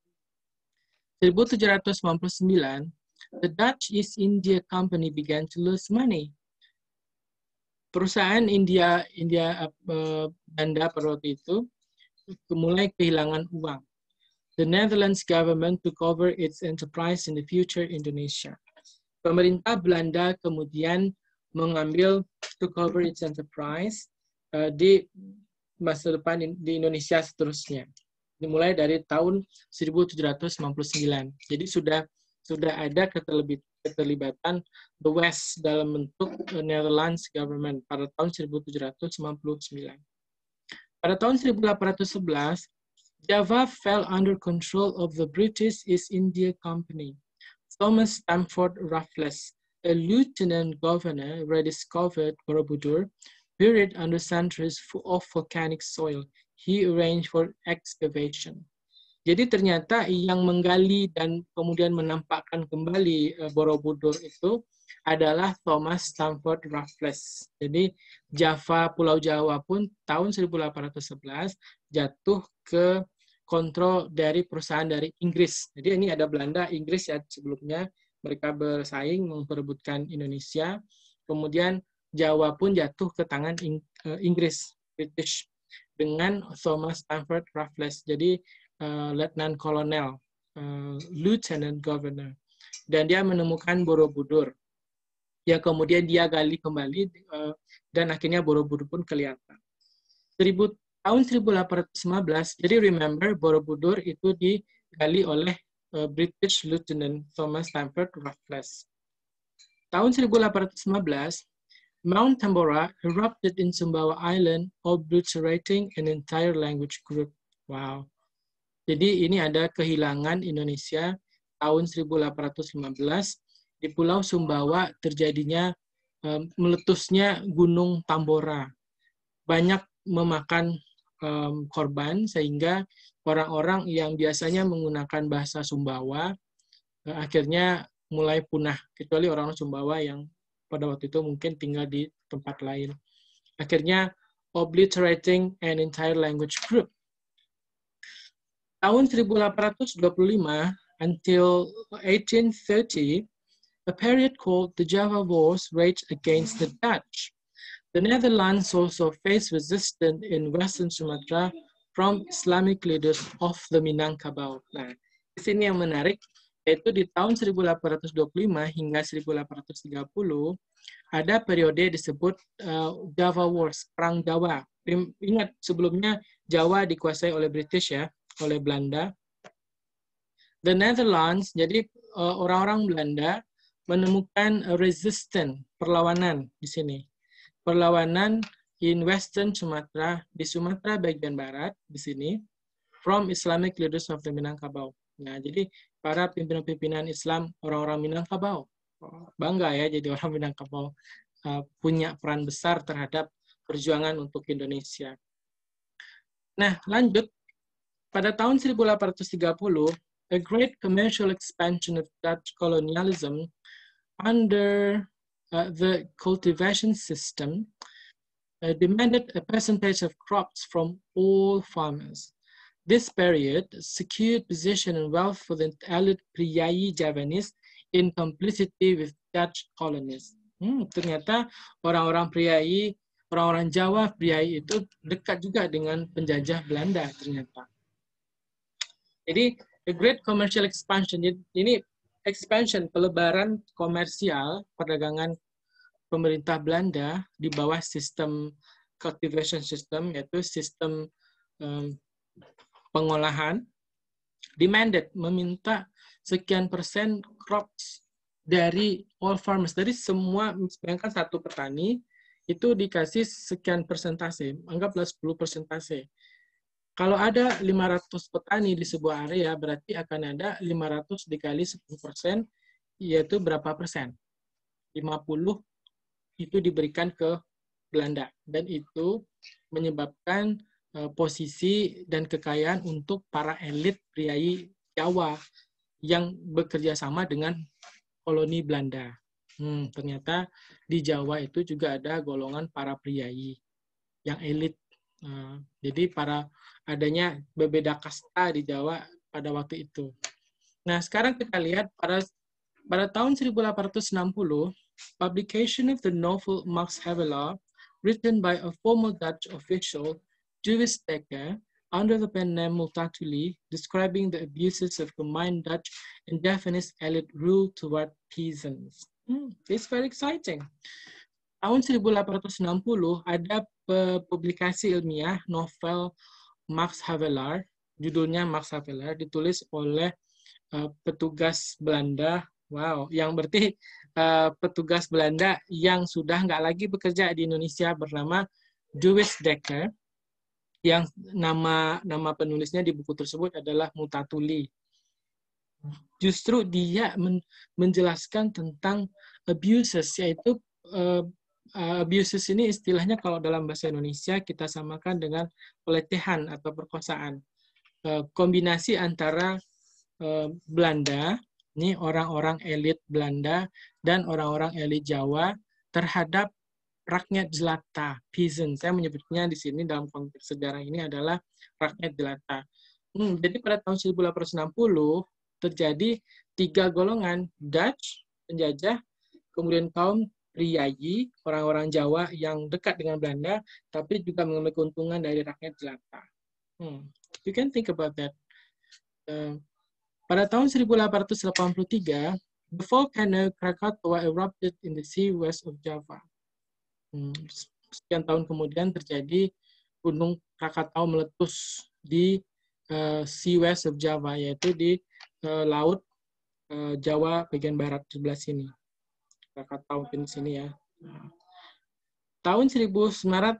1799, the Dutch East India Company began to lose money. Perusahaan Belanda pada waktu itu mulai kehilangan uang. The Netherlands government took over its enterprise in the future Indonesia. Pemerintah Belanda kemudian took over its enterprise di masa depan di Indonesia seterusnya. Dimulai dari tahun 1799. Jadi sudah ada keterlibatan the West dalam bentuk Netherlands government pada tahun 1799. Pada tahun 1811, Java fell under control of the British East India Company. Thomas Stamford Raffles, a lieutenant governor, rediscovered Borobudur, buried under centuries of volcanic soil. He arranged for excavation. Jadi ternyata yang menggali dan kemudian menampakkan kembali Borobudur itu adalah Thomas Stamford Raffles. Jadi Pulau Jawa pun tahun 1811 jatuh ke kontrol dari perusahaan dari Inggris. Jadi ini ada Belanda, Inggris ya sebelumnya, mereka bersaing memperebutkan Indonesia. Kemudian Jawa pun jatuh ke tangan Inggris, British, dengan Thomas Stamford Raffles. Jadi Lieutenant Colonel, Lieutenant Governor. Dan dia menemukan Borobudur. Ya kemudian dia gali kembali dan akhirnya Borobudur pun kelihatan. Tahun 1815, jadi remember Borobudur itu digali oleh British Lieutenant Thomas Stamford Raffles. Tahun 1815, Mount Tambora erupted in Sumbawa Island, obliterating an entire language group. Wow. Jadi ini ada kehilangan Indonesia tahun 1815 di Pulau Sumbawa terjadinya meletusnya Gunung Tambora. Banyak memakan korban sehingga orang-orang yang biasanya menggunakan bahasa Sumbawa akhirnya mulai punah, kecuali orang-orang Sumbawa yang pada waktu itu mungkin tinggal di tempat lain. Akhirnya obliterating an entire language group. Tahun 1825 until 1830, a period called the Java Wars raged against the Dutch. The Netherlands also faced resistance in Western Sumatra from Islamic leaders of the Minangkabau. Nah, di sini yang menarik, yaitu di tahun 1825 hingga 1830, ada periode disebut Java Wars, Perang Jawa. Ingat, sebelumnya Jawa dikuasai oleh British ya, oleh Belanda. The Netherlands, jadi orang-orang Belanda menemukan resistance, perlawanan di sini. Perlawanan in Western Sumatra, di Sumatera bagian barat, di sini, from Islamic leaders of the Minangkabau. Nah, jadi para pimpinan-pimpinan Islam, orang-orang Minangkabau, bangga ya jadi orang Minangkabau punya peran besar terhadap perjuangan untuk Indonesia. Nah, lanjut. Pada tahun 1830, a great commercial expansion of Dutch colonialism under the cultivation system demanded a percentage of crops from all farmers. This period secured position and wealth for the elite priai Javanese in complicity with Dutch colonies. Ternyata orang-orang priai, orang-orang Jawa priai itu dekat juga dengan penjajah Belanda ternyata. Jadi, the great commercial expansion, ini expansion, pelebaran komersial, perdagangan pemerintah Belanda di bawah sistem cultivation system, yaitu sistem pengolahan, demanded, meminta sekian persen crops dari all farmers, dari semua, bayangkan satu petani, itu dikasih sekian persentase, anggaplah 10%. Kalau ada 500 petani di sebuah area, berarti akan ada 500 dikali 10%, yaitu berapa persen? 50 itu diberikan ke Belanda. Dan itu menyebabkan posisi dan kekayaan untuk para elit priai Jawa yang bekerja sama dengan koloni Belanda. Ternyata di Jawa itu juga ada golongan para priai yang elit. Jadi adanya berbeda kasta di Jawa pada waktu itu. Nah, sekarang kita lihat pada tahun 1860, publication of the novel Max Havelaar, written by a former Dutch official, Juwis Dekker, under the pen name Multatuli, describing the abuses of combined Dutch and Javanese elite rule toward peasants. It's very exciting. Tahun 1860 ada publikasi ilmiah novel Max Havelaar, judulnya Max Havelaar, ditulis oleh petugas Belanda, yang berarti petugas Belanda yang sudah nggak lagi bekerja di Indonesia bernama Juwis Dekker, yang nama penulisnya di buku tersebut adalah Multatuli. Justru dia menjelaskan tentang abuses, yaitu abuses ini istilahnya kalau dalam bahasa Indonesia kita samakan dengan pelecehan atau perkosaan. Kombinasi antara Belanda, ini orang-orang elit Belanda dan orang-orang elit Jawa terhadap rakyat jelata, peasant. Saya menyebutnya di sini dalam konteks sejarah ini adalah rakyat jelata. Jadi pada tahun 1860 terjadi 3 golongan, Dutch, penjajah, kemudian kaum priai, orang-orang Jawa yang dekat dengan Belanda, tapi juga mengambil keuntungan dari rakyat jelata. You can think about that. Pada tahun 1883, the volcano Krakatoa erupted in the sea west of Java. Sekian tahun kemudian terjadi gunung Krakatau meletus di sea west of Java, yaitu di laut Jawa bagian barat sebelah sini. Krakatau di sini ya. Tahun 1901,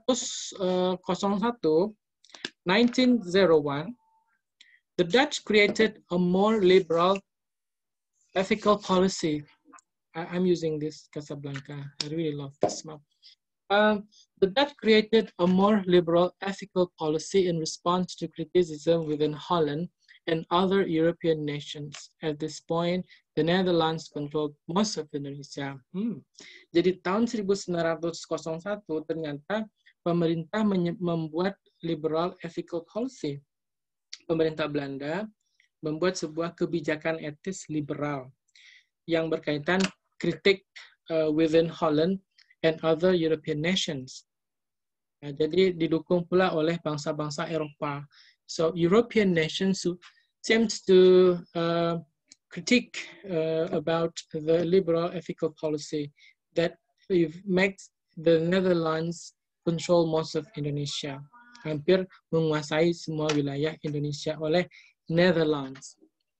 1901, the Dutch created a more liberal ethical policy. I'm using this Casablanca. I really love this map. The Dutch created a more liberal ethical policy in response to criticism within Holland and other European nations. At this point, the Netherlands controlled most of Indonesia. Jadi tahun 1901 ternyata pemerintah membuat liberal ethical policy. Pemerintah Belanda membuat sebuah kebijakan etis liberal yang berkaitan kritik within Holland and other European nations. Jadi didukung pula oleh bangsa-bangsa Eropa. So European nations seems to critique about the liberal ethical policy that makes the Netherlands control most of Indonesia. Hampir menguasai semua wilayah Indonesia oleh Netherlands.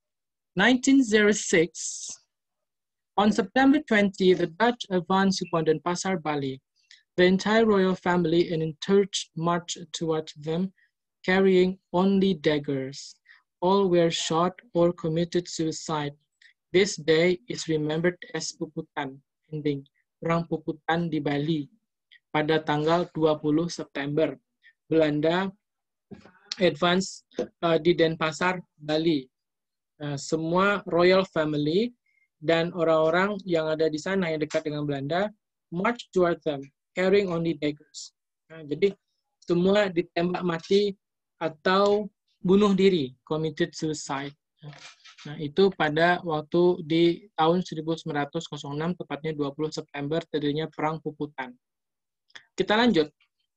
1906, on September 20, the Dutch advanced upon Denpasar, Bali. The entire royal family and entourage marched towards them, carrying only daggers. All were shot or committed suicide. This day is remembered as Puputan, ending, Perang Puputan di Bali, pada tanggal 20 September. Belanda advance di Denpasar, Bali. Semua royal family dan orang-orang yang ada di sana yang dekat dengan Belanda march toward them, carrying only daggers. Jadi semua ditembak mati atau bunuh diri, committed suicide. Nah, itu pada waktu di tahun 1906, tepatnya 20 September, terjadinya Perang Puputan. Kita lanjut.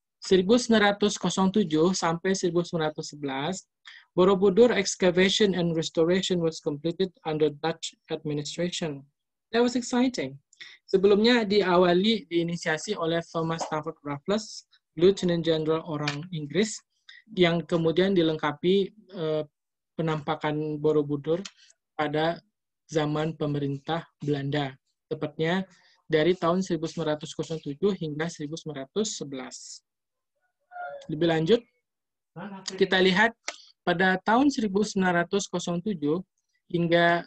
1907 sampai 1911, Borobudur excavation and restoration was completed under Dutch administration. That was exciting. Sebelumnya diinisiasi oleh Thomas Stafford Raffles, Lieutenant General orang Inggris, yang kemudian dilengkapi penampakan Borobudur pada zaman pemerintah Belanda, tepatnya dari tahun 1907 hingga 1911. Lebih lanjut, kita lihat pada tahun 1907 hingga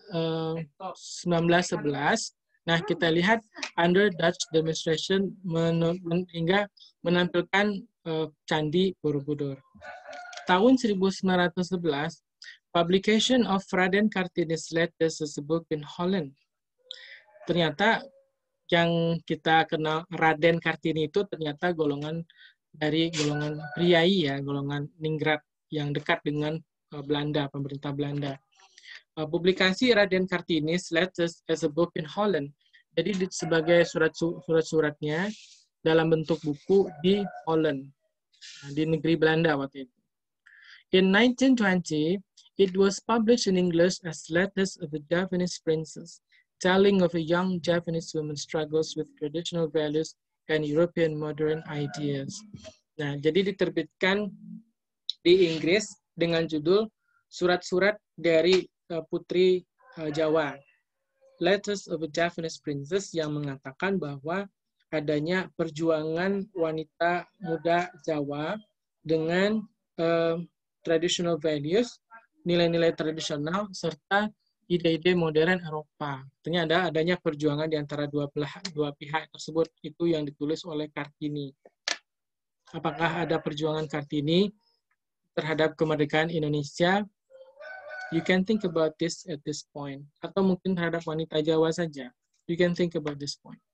1911, nah kita lihat under Dutch administration hingga menampilkan Candi Borobudur. Tahun 1911, publication of Raden Kartini's letters as a book in Holland. Ternyata yang kita kenal Raden Kartini itu ternyata golongan priai ya, golongan ningrat yang dekat dengan Belanda, pemerintah Belanda. Publikasi Raden Kartini's letters as a book in Holland. Jadi sebagai surat-suratnya dalam bentuk buku di Holland, di negeri Belanda waktu itu. In 1920, it was published in English as Letters of a Japanese Princess, telling of a young Japanese woman's struggles with traditional values and European modern ideas. Nah, jadi diterbitkan di Inggris dengan judul Surat-surat dari Putri Jawa, Letters of a Japanese Princess, yang mengatakan bahwa adanya perjuangan wanita muda Jawa dengan traditional values, nilai-nilai tradisional, serta ide-ide modern Eropa. Artinya adanya perjuangan di antara dua pihak tersebut, itu yang ditulis oleh Kartini. Apakah ada perjuangan Kartini terhadap kemerdekaan Indonesia? You can think about this at this point. Atau mungkin terhadap wanita Jawa saja. You can think about this point.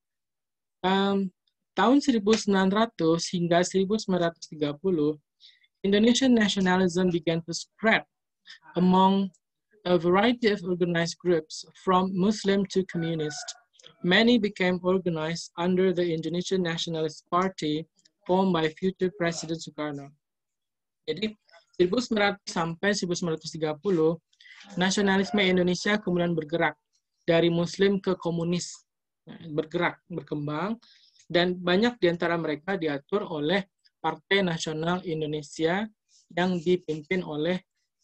Tahun 1900 hingga 1930, Indonesian nationalism began to spread among a variety of organized groups, from Muslim to communist. Many became organized under the Indonesian Nationalist Party, formed by future President Sukarno. Jadi 1900 sampai 1930, nasionalisme Indonesia kemudian bergerak dari Muslim ke komunis, berkembang, dan banyak di antara mereka diatur oleh Partai Nasional Indonesia yang dipimpin oleh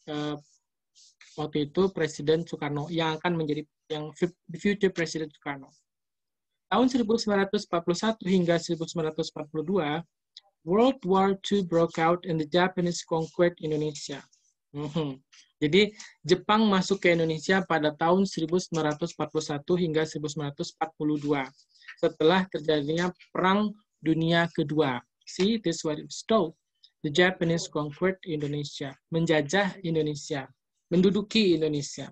waktu itu Presiden Soekarno, yang akan menjadi future Presiden Soekarno. Tahun 1941 hingga 1942, World War II broke out and the Japanese conquered Indonesia. Jadi Jepang masuk ke Indonesia pada tahun 1941 hingga 1942 setelah terjadinya Perang Dunia Kedua. See, this is what it's told. The Japanese conquered Indonesia, menjajah Indonesia, menduduki Indonesia.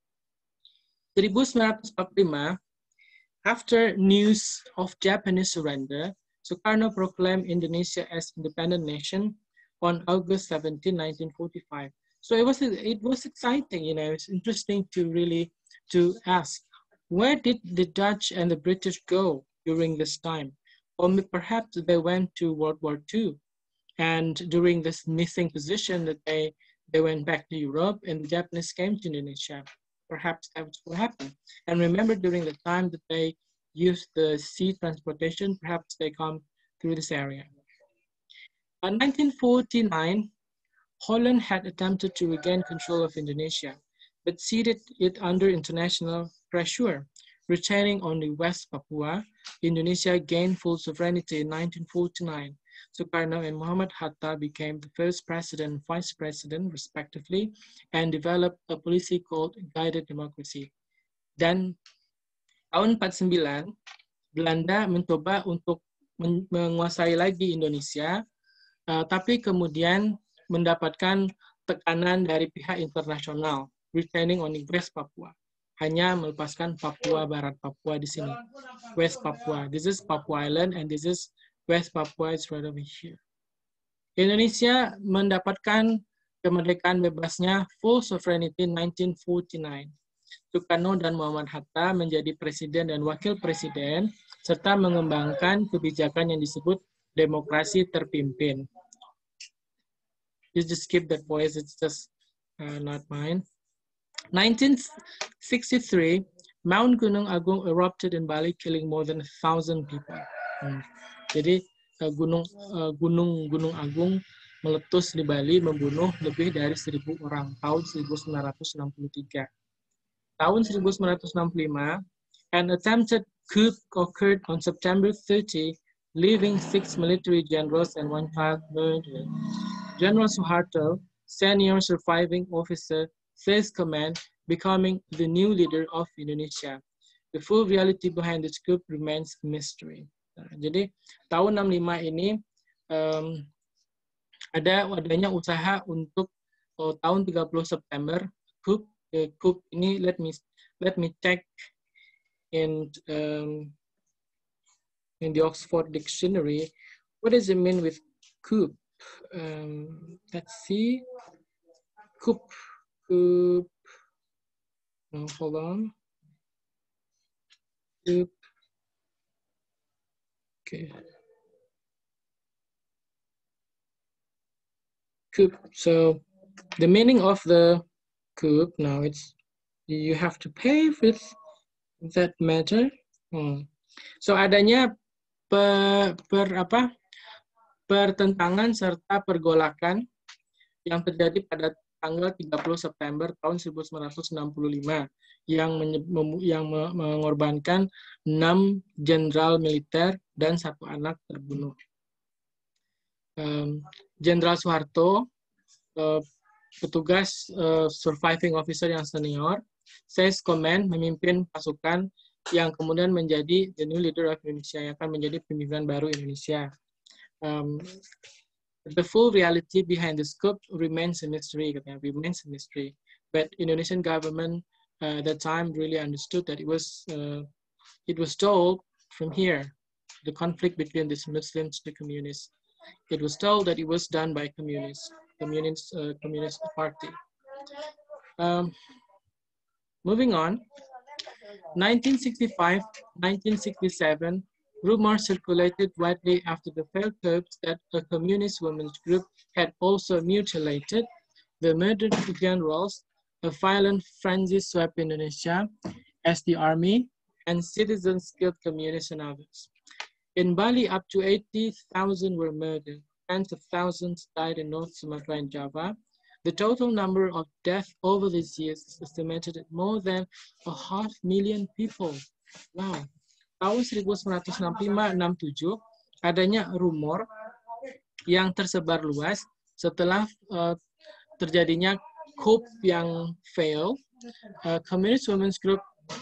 1945, after news of Japanese surrender, Sukarno proclaimed Indonesia as independent nation on August 17, 1945. So it was exciting, you know. It's interesting to ask, where did the Dutch and the British go during this time? Or perhaps they went to World War II, and during this missing position that they went back to Europe and the Japanese came to Indonesia. Perhaps that's what happened. And remember, during the time that they used the sea transportation, perhaps they come through this area. In 1949, Holland had attempted to regain control of Indonesia, but ceded it under international pressure. Retaining only West Papua, Indonesia gained full sovereignty in 1949. Sukarno and Muhammad Hatta became the first president and vice president, respectively, and developed a policy called guided democracy. Dan tahun 49, Belanda mencoba untuk menguasai lagi Indonesia, tapi kemudian mendapatkan tekanan dari pihak internasional, retaining only West Papua. Hanya melepaskan Papua Barat Papua di sini. West Papua. This is Papua Island and this is West Papua, is right over here. Indonesia mendapatkan kemerdekaan bebasnya full sovereignty 1949. Soekarno dan Muhammad Hatta menjadi presiden dan wakil presiden, serta mengembangkan kebijakan yang disebut demokrasi terpimpin. You just skip that voice, it's just not mine. 1963, Mount Gunung Agung erupted in Bali, killing more than 1,000 people. Jadi Gunung Agung meletus di Bali, membunuh lebih dari 1.000 orang tahun 1963. Tahun 1965, an attempted coup occurred on September 30, leaving 6 military generals and 1 child murdered. General Suharto, senior surviving officer, says command, becoming the new leader of Indonesia. The full reality behind this coup remains a mystery. Nah, jadi tahun 65 ini adanya usaha untuk tahun 30 September coup. Coup ini let me check in the Oxford Dictionary. What does it mean with coup? Let's see. Coup. No, hold on. Coup. Okay. Coup. So the meaning of the coup now, it's you have to pay with that matter. So adanya pertentangan serta pergolakan yang terjadi pada tanggal 30 September tahun 1965 yang mengorbankan 6 jenderal militer dan 1 anak terbunuh. Jenderal Suharto, petugas surviving officer yang senior, says command, memimpin pasukan yang kemudian menjadi the new leader of Indonesia, yang akan menjadi pimpinan baru Indonesia. The full reality behind this coup remains a mystery, But Indonesian government at that time really understood that it was told from here, the conflict between these Muslims and the communists. It was told that it was done by communist party. Moving on, 1965, 1967, rumors circulated widely after the failed coups that a communist women's group had also mutilated the murdered generals. A violent frenzy swept Indonesia as the army and citizens killed communists and others. In Bali, up to 80,000 were murdered. Tens of thousands died in North Sumatra and Java. The total number of deaths over these years is estimated at more than 500,000 people. Wow. Tahun 1965-67 adanya rumor yang tersebar luas setelah terjadinya coup yang fail. Communist women's group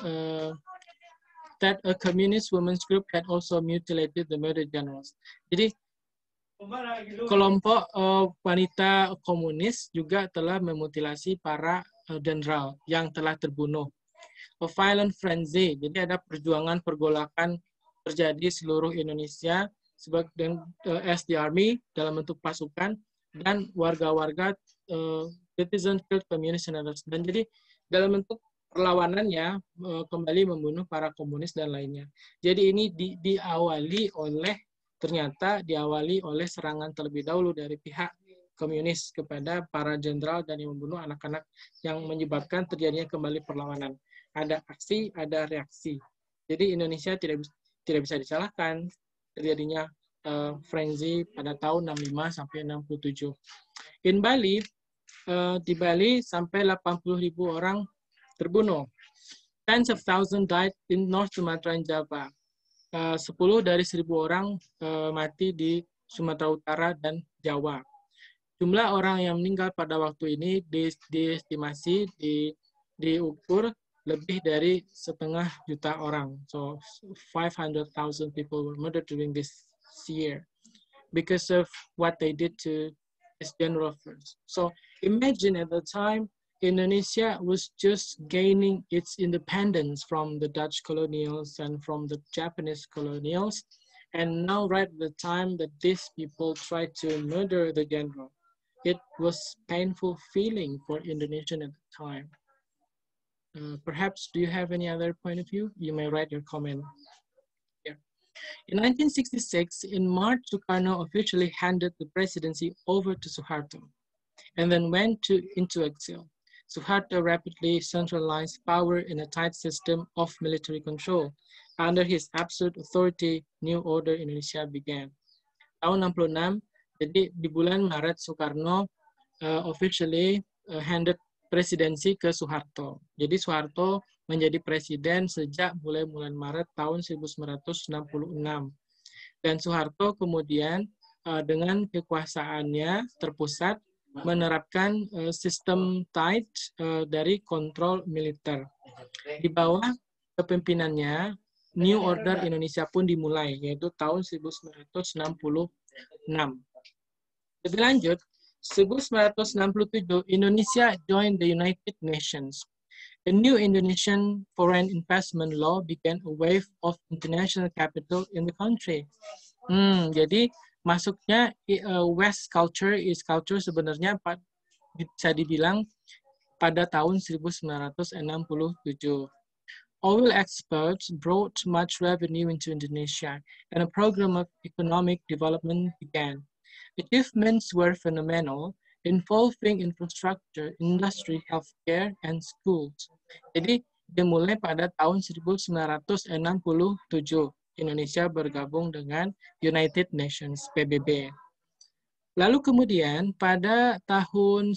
that a communist women's group had also mutilated the murdered generals. Jadi kelompok wanita komunis juga telah memutilasi para jenderal yang telah terbunuh. A violent frenzy, jadi ada perjuangan pergolakan terjadi seluruh Indonesia sebagai as the army dalam bentuk pasukan dan warga-warga citizen killed communists and others. Dan jadi dalam bentuk perlawanannya kembali membunuh para komunis dan lainnya. Jadi ini diawali oleh serangan terlebih dahulu dari pihak komunis kepada para jenderal dan yang membunuh anak-anak yang menyebabkan terjadinya kembali perlawanan. Ada aksi, ada reaksi. Jadi Indonesia tidak bisa disalahkan terjadinya frenzy pada tahun 65 sampai 67. In Bali, di Bali sampai 80.000 orang terbunuh. Tens of thousands died in North Sumatra and Java. 10 dari 1.000 orang mati di Sumatera Utara dan Jawa. Jumlah orang yang meninggal pada waktu ini diestimasi, diukur lebih dari 1,5 juta orang. So 500,000 people were murdered during this year because of what they did to this general force. So imagine at the time, Indonesia was just gaining its independence from the Dutch colonials and from the Japanese colonials. And now right at the time that these people tried to murder the general, it was painful feeling for Indonesian at the time. Perhaps, do you have any other point of view? You may write your comment here. In 1966, in March, Sukarno officially handed the presidency over to Suharto and then went into exile. Suharto rapidly centralized power in a tight system of military control. Under his absolute authority, New Order Indonesia began. Tahun 66, jadi di bulan Maret Soekarno officially handed presidensi ke Soeharto. Jadi Soeharto menjadi presiden sejak mulai bulan Maret tahun 1966. Dan Soeharto kemudian dengan kekuasaannya terpusat menerapkan sistem tight dari kontrol militer. Di bawah kepemimpinannya, New Order Indonesia pun dimulai, yaitu tahun 1966. Lebih lanjut, 1967, Indonesia joined the United Nations. A new Indonesian foreign investment law began a wave of international capital in the country. Jadi masuknya West culture, East culture sebenarnya bisa dibilang pada tahun 1967. Oil exports brought much revenue into Indonesia, and a program of economic development began. Achievements were phenomenal, involving infrastructure, industry, healthcare, and schools. Jadi dimulai pada tahun 1967. Indonesia bergabung dengan United Nations, PBB. Lalu kemudian pada tahun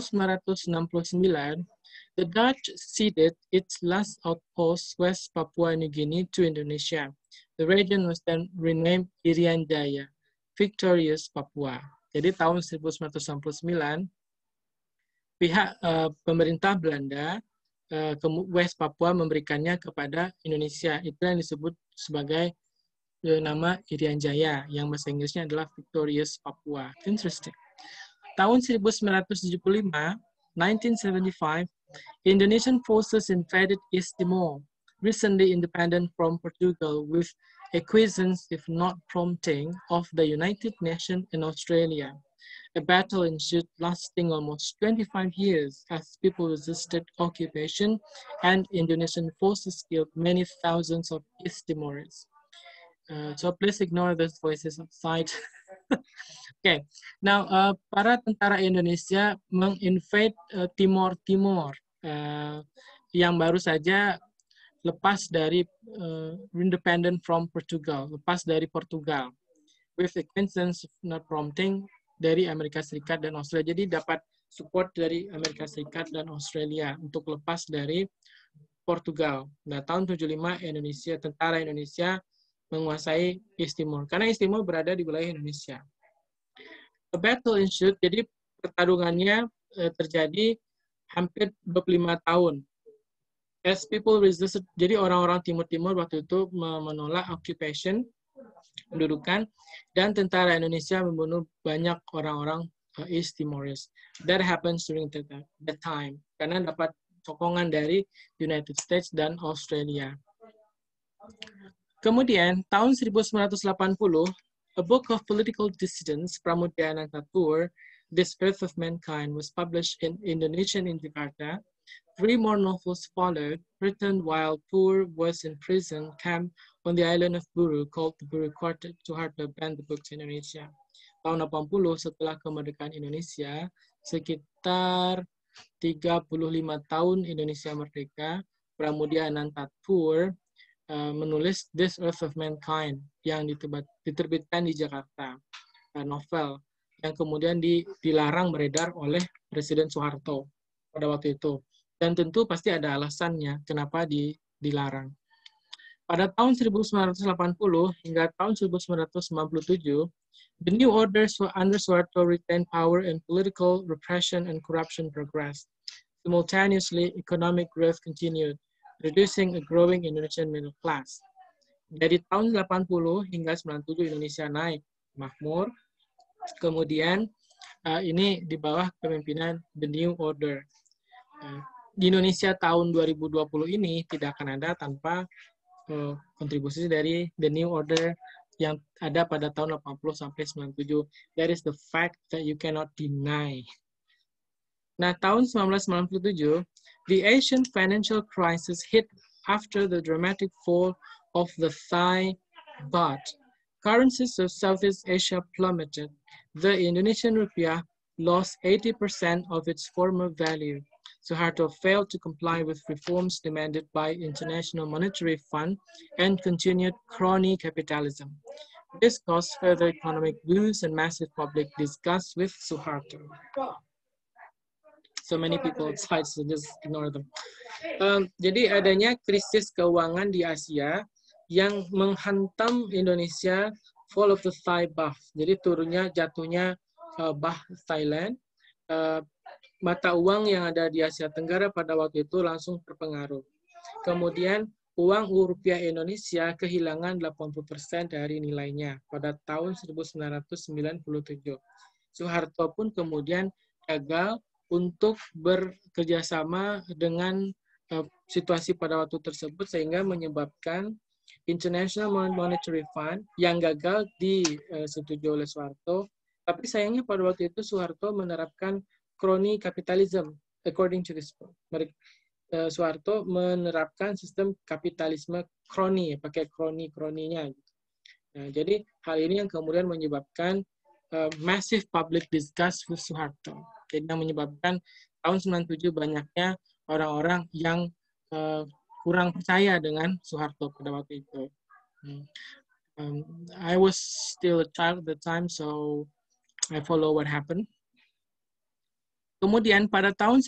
1969, the Dutch ceded its last outpost, West Papua New Guinea, to Indonesia. The region was then renamed Irian Jaya, Victorious Papua. Jadi tahun 1969, pihak pemerintah Belanda West Papua memberikannya kepada Indonesia. Itu yang disebut sebagai nama Irian Jaya, yang bahasa Inggrisnya adalah Victorious Papua. Interesting. Tahun 1975, Indonesian forces invaded East Timor, recently independent from Portugal, with acquiescence, if not prompting, of the United Nations and Australia. A battle ensued lasting almost 25 years as people resisted occupation and Indonesian forces killed many thousands of East Timorese. So please ignore those voices outside. Okay, now para tentara Indonesia menginvade Timor yang baru saja lepas dari independent from Portugal, lepas dari Portugal, with acquiescence not prompting dari Amerika Serikat dan Australia. Jadi dapat support dari Amerika Serikat dan Australia untuk lepas dari Portugal. Nah, tahun 75 tentara Indonesia menguasai East Timor, karena East Timor berada di wilayah Indonesia. A battle ensued, jadi pertarungannya terjadi hampir 25 tahun. As people resisted, jadi orang-orang Timur waktu itu menolak occupation, pendudukan, dan tentara Indonesia membunuh banyak orang-orang East Timorese. That happens during that time, karena dapat sokongan dari United States dan Australia. Kemudian, tahun 1980, a book of political dissidents, Pramudia Anantatur, This Earth of Mankind, was published in Indonesian in Jakarta. 3 more novels followed, written while Pur was in prison camp on the island of Buru, called the Buru Quartet. Suharto banned the book to Indonesia. Tahun 80, setelah kemerdekaan Indonesia, sekitar 35 tahun Indonesia merdeka, Pramudia Anantatur menulis This Earth of Mankind yang diterbitkan di Jakarta, novel yang kemudian dilarang beredar oleh Presiden Soeharto pada waktu itu. Dan tentu pasti ada alasannya kenapa dilarang. Pada tahun 1980 hingga tahun 1997, the new orders under Soeharto retained power and political repression and corruption progressed. Simultaneously, economic growth continued. reducing a growing Indonesian middle class. Dari tahun 80 hingga 97 Indonesia naik makmur. Kemudian ini di bawah kepemimpinan The New Order. Di Indonesia tahun 2020 ini tidak akan ada tanpa kontribusi dari The New Order yang ada pada tahun 80 sampai 97. That is the fact that you cannot deny. Nah, tahun 1997, the Asian financial crisis hit after the dramatic fall of the Thai baht. Currencies of Southeast Asia plummeted. The Indonesian rupiah lost 80% of its former value. Suharto failed to comply with reforms demanded by International Monetary Fund and continued crony capitalism. This caused further economic boost and massive public disgust with Suharto. So many people outside, so just ignore them. Jadi adanya krisis keuangan di Asia yang menghantam Indonesia, fall of the Thai baht. Jadi jatuhnya baht Thailand. Mata uang yang ada di Asia Tenggara pada waktu itu langsung terpengaruh. Kemudian uang rupiah Indonesia kehilangan 80% dari nilainya pada tahun 1997. Suharto pun kemudian gagal untuk bekerjasama dengan situasi pada waktu tersebut sehingga menyebabkan International Monetary Fund yang gagal disetujui oleh Suharto. Tapi sayangnya pada waktu itu Suharto menerapkan crony capitalism. According to this, Suharto menerapkan sistem kapitalisme crony, pakai crony-crony-nya. Nah, jadi hal ini yang kemudian menyebabkan massive public disgust with Suharto. Jadi yang menyebabkan tahun 97 banyaknya orang-orang yang kurang percaya dengan Suharto pada waktu itu. I was still a child at the time, so I follow what happened. Kemudian pada tahun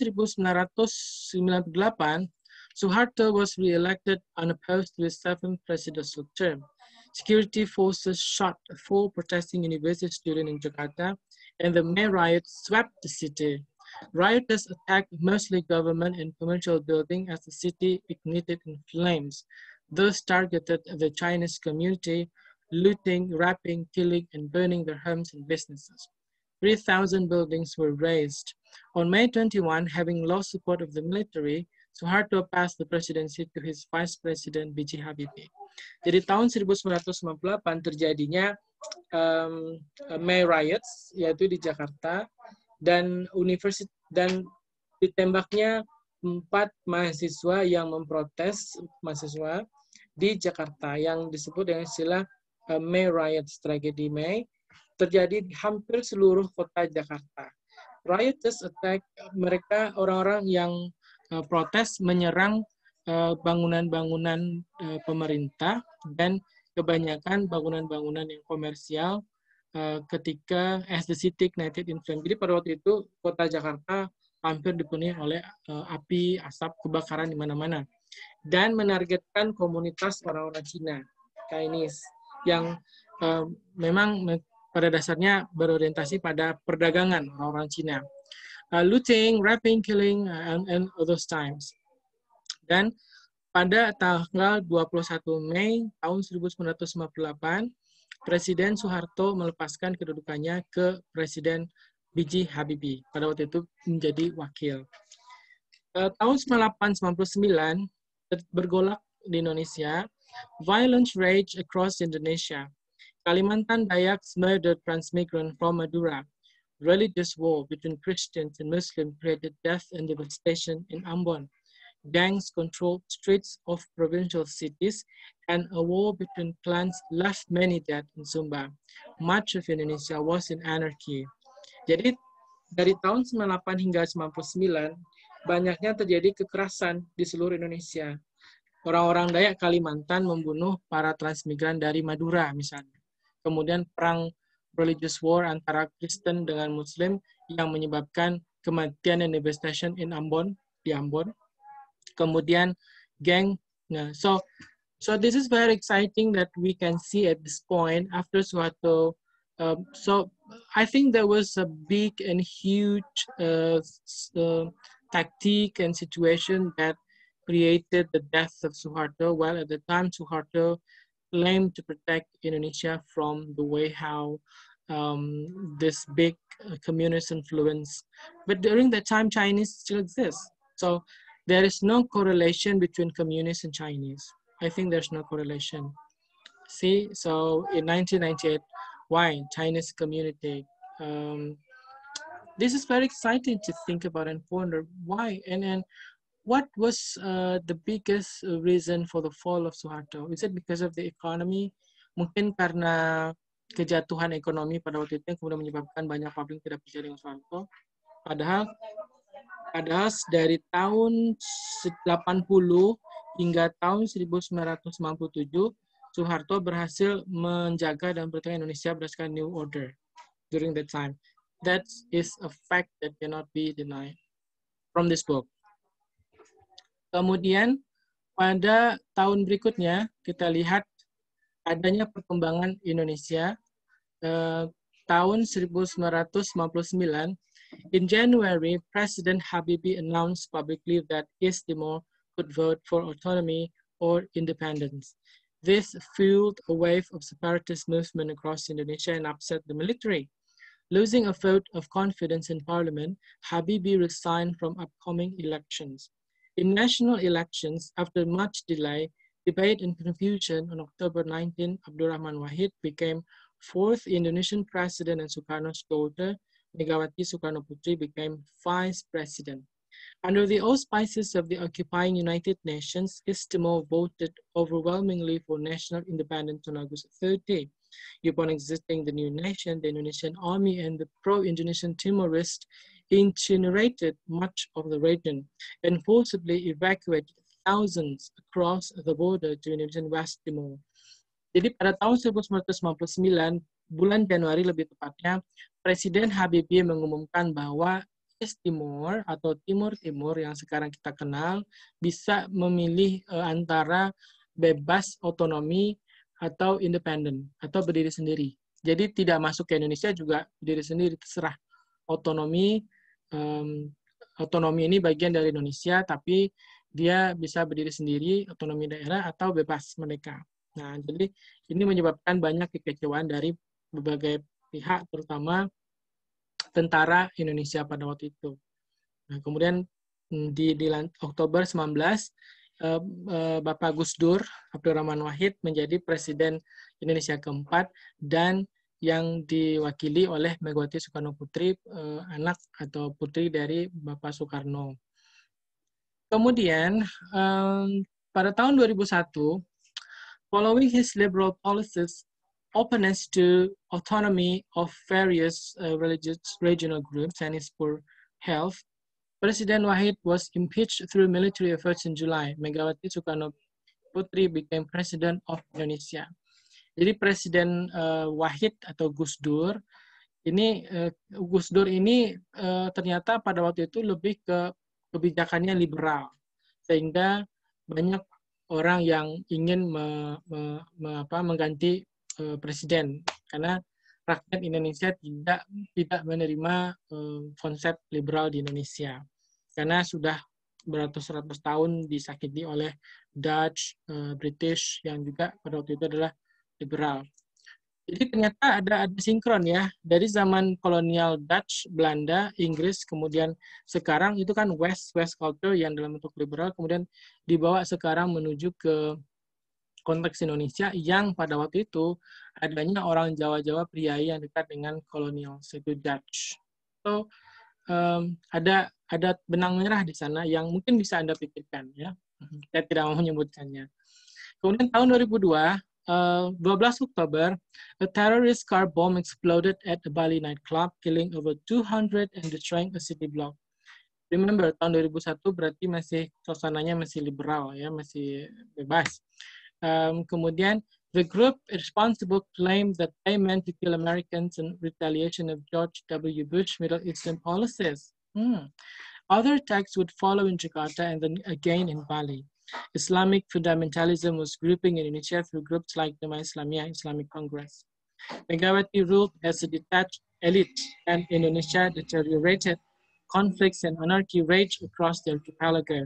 1998, Suharto was re-elected unopposed to his seventh presidential term. Security forces shot 4 protesting university students in Jakarta, and the May riots swept the city. Rioters attacked mostly government and commercial buildings as the city ignited in flames. Those targeted the Chinese community, looting, raping, killing, and burning their homes and businesses. 3,000 buildings were razed. On May 21, having lost support of the military, Suharto passed the presidency to his Vice President B.J. Habibie. Jadi tahun 1998 terjadinya May riots, yaitu di Jakarta, dan ditembaknya 4 mahasiswa yang memprotes mahasiswa di Jakarta yang disebut dengan istilah May riots, tragedi May, terjadi di hampir seluruh kota Jakarta. Rioters attack, mereka orang-orang yang protes menyerang bangunan-bangunan pemerintah dan kebanyakan bangunan-bangunan yang komersial ketika as the city ignited in flames. Jadi pada waktu itu kota Jakarta hampir dipenuhi oleh api, asap, kebakaran di mana-mana. Dan menargetkan komunitas orang-orang Cina, Chinese, yang memang pada dasarnya berorientasi pada perdagangan orang-orang Cina. Looting, raping, killing, and those times. Dan pada tanggal 21 Mei tahun 1958, Presiden Suharto melepaskan kedudukannya ke Presiden B.J. Habibie. Pada waktu itu menjadi wakil. Tahun 1999, bergolak di Indonesia. Violence raged across Indonesia. Kalimantan Dayaks murdered transmigrant from Madura. Religious war between Christians and Muslims created death and devastation in Ambon. Gangs controlled streets of provincial cities, and a war between clans left many dead in Sumba. Much of Indonesia was in anarchy. Jadi dari tahun 98 hingga 99, banyaknya terjadi kekerasan di seluruh Indonesia. Orang-orang Dayak Kalimantan membunuh para transmigran dari Madura misalnya. Kemudian perang religious war antara Kristen dengan Muslim yang menyebabkan kematian dan devastation in Ambon, di Ambon. Kemudian gang. Nah, so this is very exciting that we can see at this point after Suharto. So I think there was a big and huge tactic and situation that created the death of Suharto, while at the time Suharto claimed to protect Indonesia from the way how this big communist influence. But during that time, Chinese still exists. So there is no correlation between communists and Chinese. I think there's no correlation. See, so in 1998, why Chinese community? Um, this is very exciting to think about and wonder why. And what was the biggest reason for the fall of Suharto? Is it because of the economy? Mungkin karena kejatuhan ekonomi pada waktu itu yang kemudian menyebabkan banyak publik tidak percaya dengan Suharto. Padahal dari tahun 80 hingga tahun 1997, Suharto berhasil menjaga dan bertahan Indonesia berdasarkan New Order during that time. That is a fact that cannot be denied from this book. Kemudian pada tahun berikutnya kita lihat adanya perkembangan Indonesia tahun 1999. In January, President Habibie announced publicly that East Timor could vote for autonomy or independence. This fueled a wave of separatist movement across Indonesia and upset the military. Losing a vote of confidence in parliament, Habibie resigned from upcoming elections. In national elections, after much delay, debate and confusion, on October 19, Abdurrahman Wahid became fourth Indonesian president and Sukarno's daughter, Megawati Soekarno Putri, became vice president. Under the auspices of the occupying United Nations, East Timor voted overwhelmingly for national independence on August 30. Upon existing the new nation, the Indonesian army and the pro-Indonesian Timorists incinerated much of the region and forcibly evacuated thousands across the border to Indonesian West Timor. Jadi pada tahun 1999, bulan Januari lebih tepatnya, Presiden Habibie mengumumkan bahwa East Timor atau Timur Timur yang sekarang kita kenal bisa memilih antara bebas otonomi atau independen atau berdiri sendiri. Jadi tidak masuk ke Indonesia juga berdiri sendiri, terserah. Otonomi ini bagian dari Indonesia, tapi dia bisa berdiri sendiri, otonomi daerah atau bebas mereka. Nah, jadi ini menyebabkan banyak kekecewaan dari berbagai pihak, terutama tentara Indonesia pada waktu itu. Nah, kemudian di Oktober 19, Bapak Gus Dur, Abdurrahman Wahid menjadi Presiden Indonesia keempat dan yang diwakili oleh Megawati Soekarno Putri, anak atau putri dari Bapak Soekarno. Kemudian pada tahun 2001, following his liberal policies, openness to autonomy of various religious regional groups and his poor health, President Wahid was impeached through military efforts in July. Megawati Soekarno Putri became President of Indonesia. Jadi Presiden Wahid atau Gus Dur ini ternyata pada waktu itu lebih ke kebijakannya liberal, sehingga banyak orang yang ingin mengganti presiden karena rakyat Indonesia tidak menerima konsep liberal di Indonesia karena sudah beratus-ratus tahun disakiti oleh Dutch, British yang juga pada waktu itu adalah liberal. Jadi ternyata ada sinkron ya, dari zaman kolonial Dutch, Belanda, Inggris, kemudian sekarang itu kan West culture yang dalam bentuk liberal, kemudian dibawa sekarang menuju ke konteks Indonesia yang pada waktu itu adanya orang Jawa-Jawa priai yang dekat dengan kolonial, yaitu Dutch. So, ada benang merah di sana yang mungkin bisa Anda pikirkan ya. Saya tidak mau menyebutkannya. Kemudian tahun 2002, 12 Oktober, a terrorist car bomb exploded at a Bali nightclub, killing over 200 and destroying a city block. Remember, tahun 2001 berarti masih suasananya masih liberal ya, masih bebas. Kemudian, the group responsible claimed that they meant to kill Americans in retaliation of George W. Bush Middle Eastern policies. Other attacks would follow in Jakarta and then again in Bali. Islamic fundamentalism was grouping Indonesia through groups like Jemaah Islamiyah Islamic Congress. Megawati ruled as a detached elite, and Indonesia deteriorated. Conflicts and anarchy raged across the archipelago.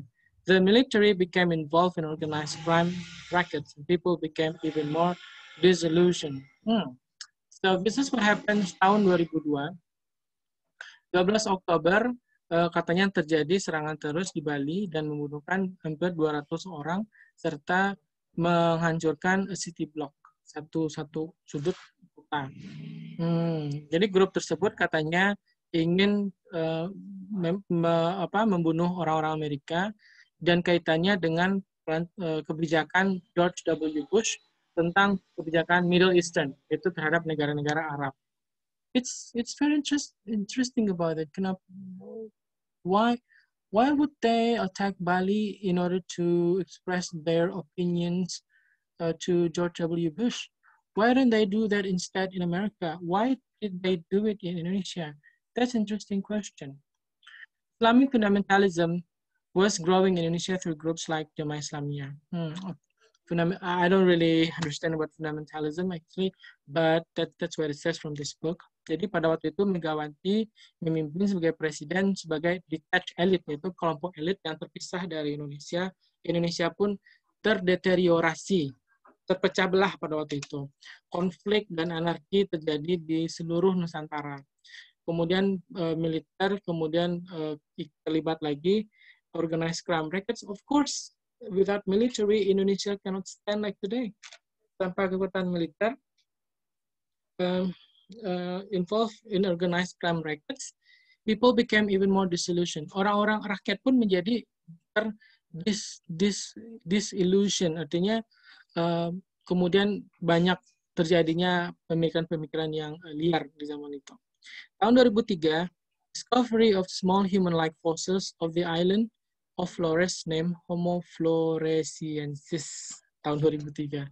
The military became involved in organized crime rackets. People became even more disillusioned. So this is what happened tahun 2002. 12 Oktober katanya terjadi serangan terus di Bali dan membunuhkan hampir 200 orang serta menghancurkan city block, satu sudut kota. Jadi grup tersebut katanya ingin membunuh orang-orang Amerika dan kaitannya dengan kebijakan George W. Bush tentang kebijakan Middle Eastern, itu terhadap negara-negara Arab. It's very interesting about it. Why would they attack Bali in order to express their opinions to George W. Bush? Why didn't they do that instead in America? Why did they do it in Indonesia? That's an interesting question. Islamic fundamentalism was growing in Indonesia through groups like Jamaah Islamiyah. I don't really understand about fundamentalism actually, but that's what it says from this book. Jadi pada waktu itu Megawati memimpin sebagai presiden sebagai detached elite, yaitu kelompok elit yang terpisah dari Indonesia. Indonesia pun terdeteriorasi, terpecah belah pada waktu itu. Konflik dan anarki terjadi di seluruh Nusantara. Kemudian militer, kemudian terlibat lagi organized crime rackets. Of course, without military, Indonesia cannot stand like today. Tanpa kekuatan militer involved in organized crime rackets, people became even more disillusioned. Orang-orang rakyat pun menjadi disillusion, artinya kemudian banyak terjadinya pemikiran-pemikiran yang liar di zaman itu. Tahun 2003, discovery of small human-like fossils of the island of Flores named Homo floresiensis tahun 2003.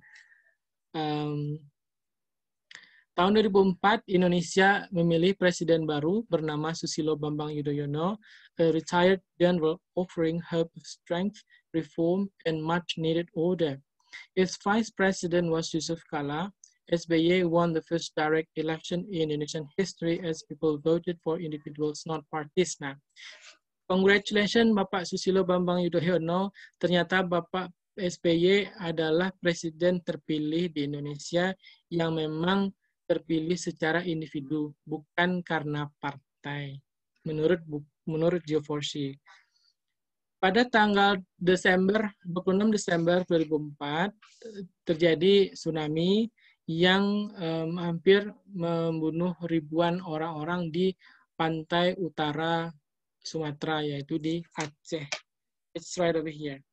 Tahun 2004, Indonesia memilih presiden baru bernama Susilo Bambang Yudhoyono, a retired general offering hope of strength, reform, and much-needed order. Its vice president was Yusuf Kala. SBY won the first direct election in Indonesian history as people voted for individuals, not parties. Nah, congratulations Bapak Susilo Bambang Yudhoyono, ternyata Bapak SBY adalah presiden terpilih di Indonesia yang memang terpilih secara individu, bukan karena partai, menurut Geoforce. Pada tanggal 26 Desember 2004, terjadi tsunami yang hampir membunuh ribuan orang-orang di pantai utara Sumatera, yaitu di Aceh. It's right over here.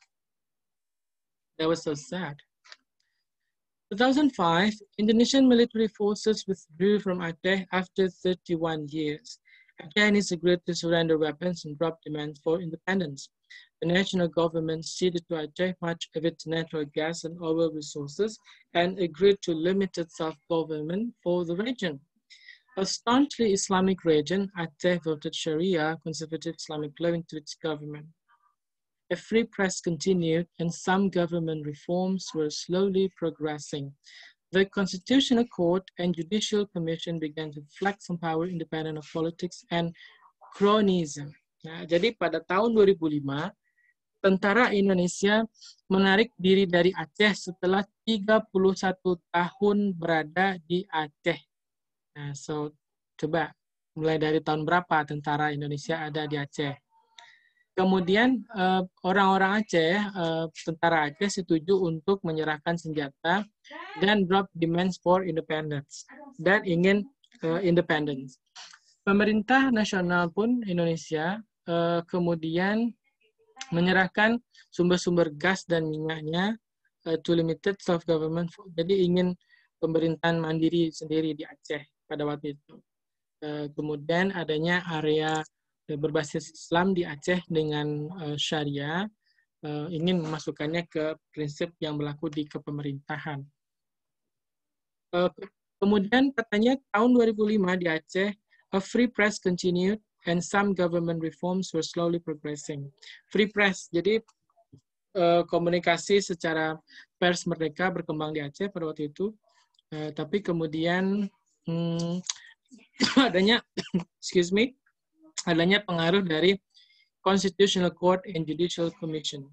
That was so sad. 2005, Indonesian military forces withdrew from Aceh after 31 years. Achaeans agreed to surrender weapons and drop demands for independence. The national government ceded to Aceh much of its natural gas and oil resources and agreed to limited self-government for the region. A staunchly Islamic region, Aceh voted Sharia, conservative Islamic law, into its government. A free press continued, and some government reforms were slowly progressing. The Constitutional Court and Judicial Commission began to flex some power independent of politics and cronyism. Nah, jadi pada tahun 2005, tentara Indonesia menarik diri dari Aceh setelah 31 tahun berada di Aceh. Nah, so coba mulai dari tahun berapa tentara Indonesia ada di Aceh? Kemudian orang-orang Aceh, tentara Aceh setuju untuk menyerahkan senjata dan drop demands for independence dan ingin independence. Pemerintah nasional pun Indonesia kemudian menyerahkan sumber-sumber gas dan minyaknya to limited self-government. Jadi ingin pemerintahan mandiri sendiri di Aceh pada waktu itu. Kemudian adanya area berbasis Islam di Aceh dengan Syariah, ingin memasukkannya ke prinsip yang berlaku di kepemerintahan. Kemudian katanya tahun 2005 di Aceh, a free press continued and some government reforms were slowly progressing. Free press, jadi komunikasi secara pers merdeka berkembang di Aceh pada waktu itu, tapi kemudian adanya adanya pengaruh dari Constitutional Court and Judicial Commission.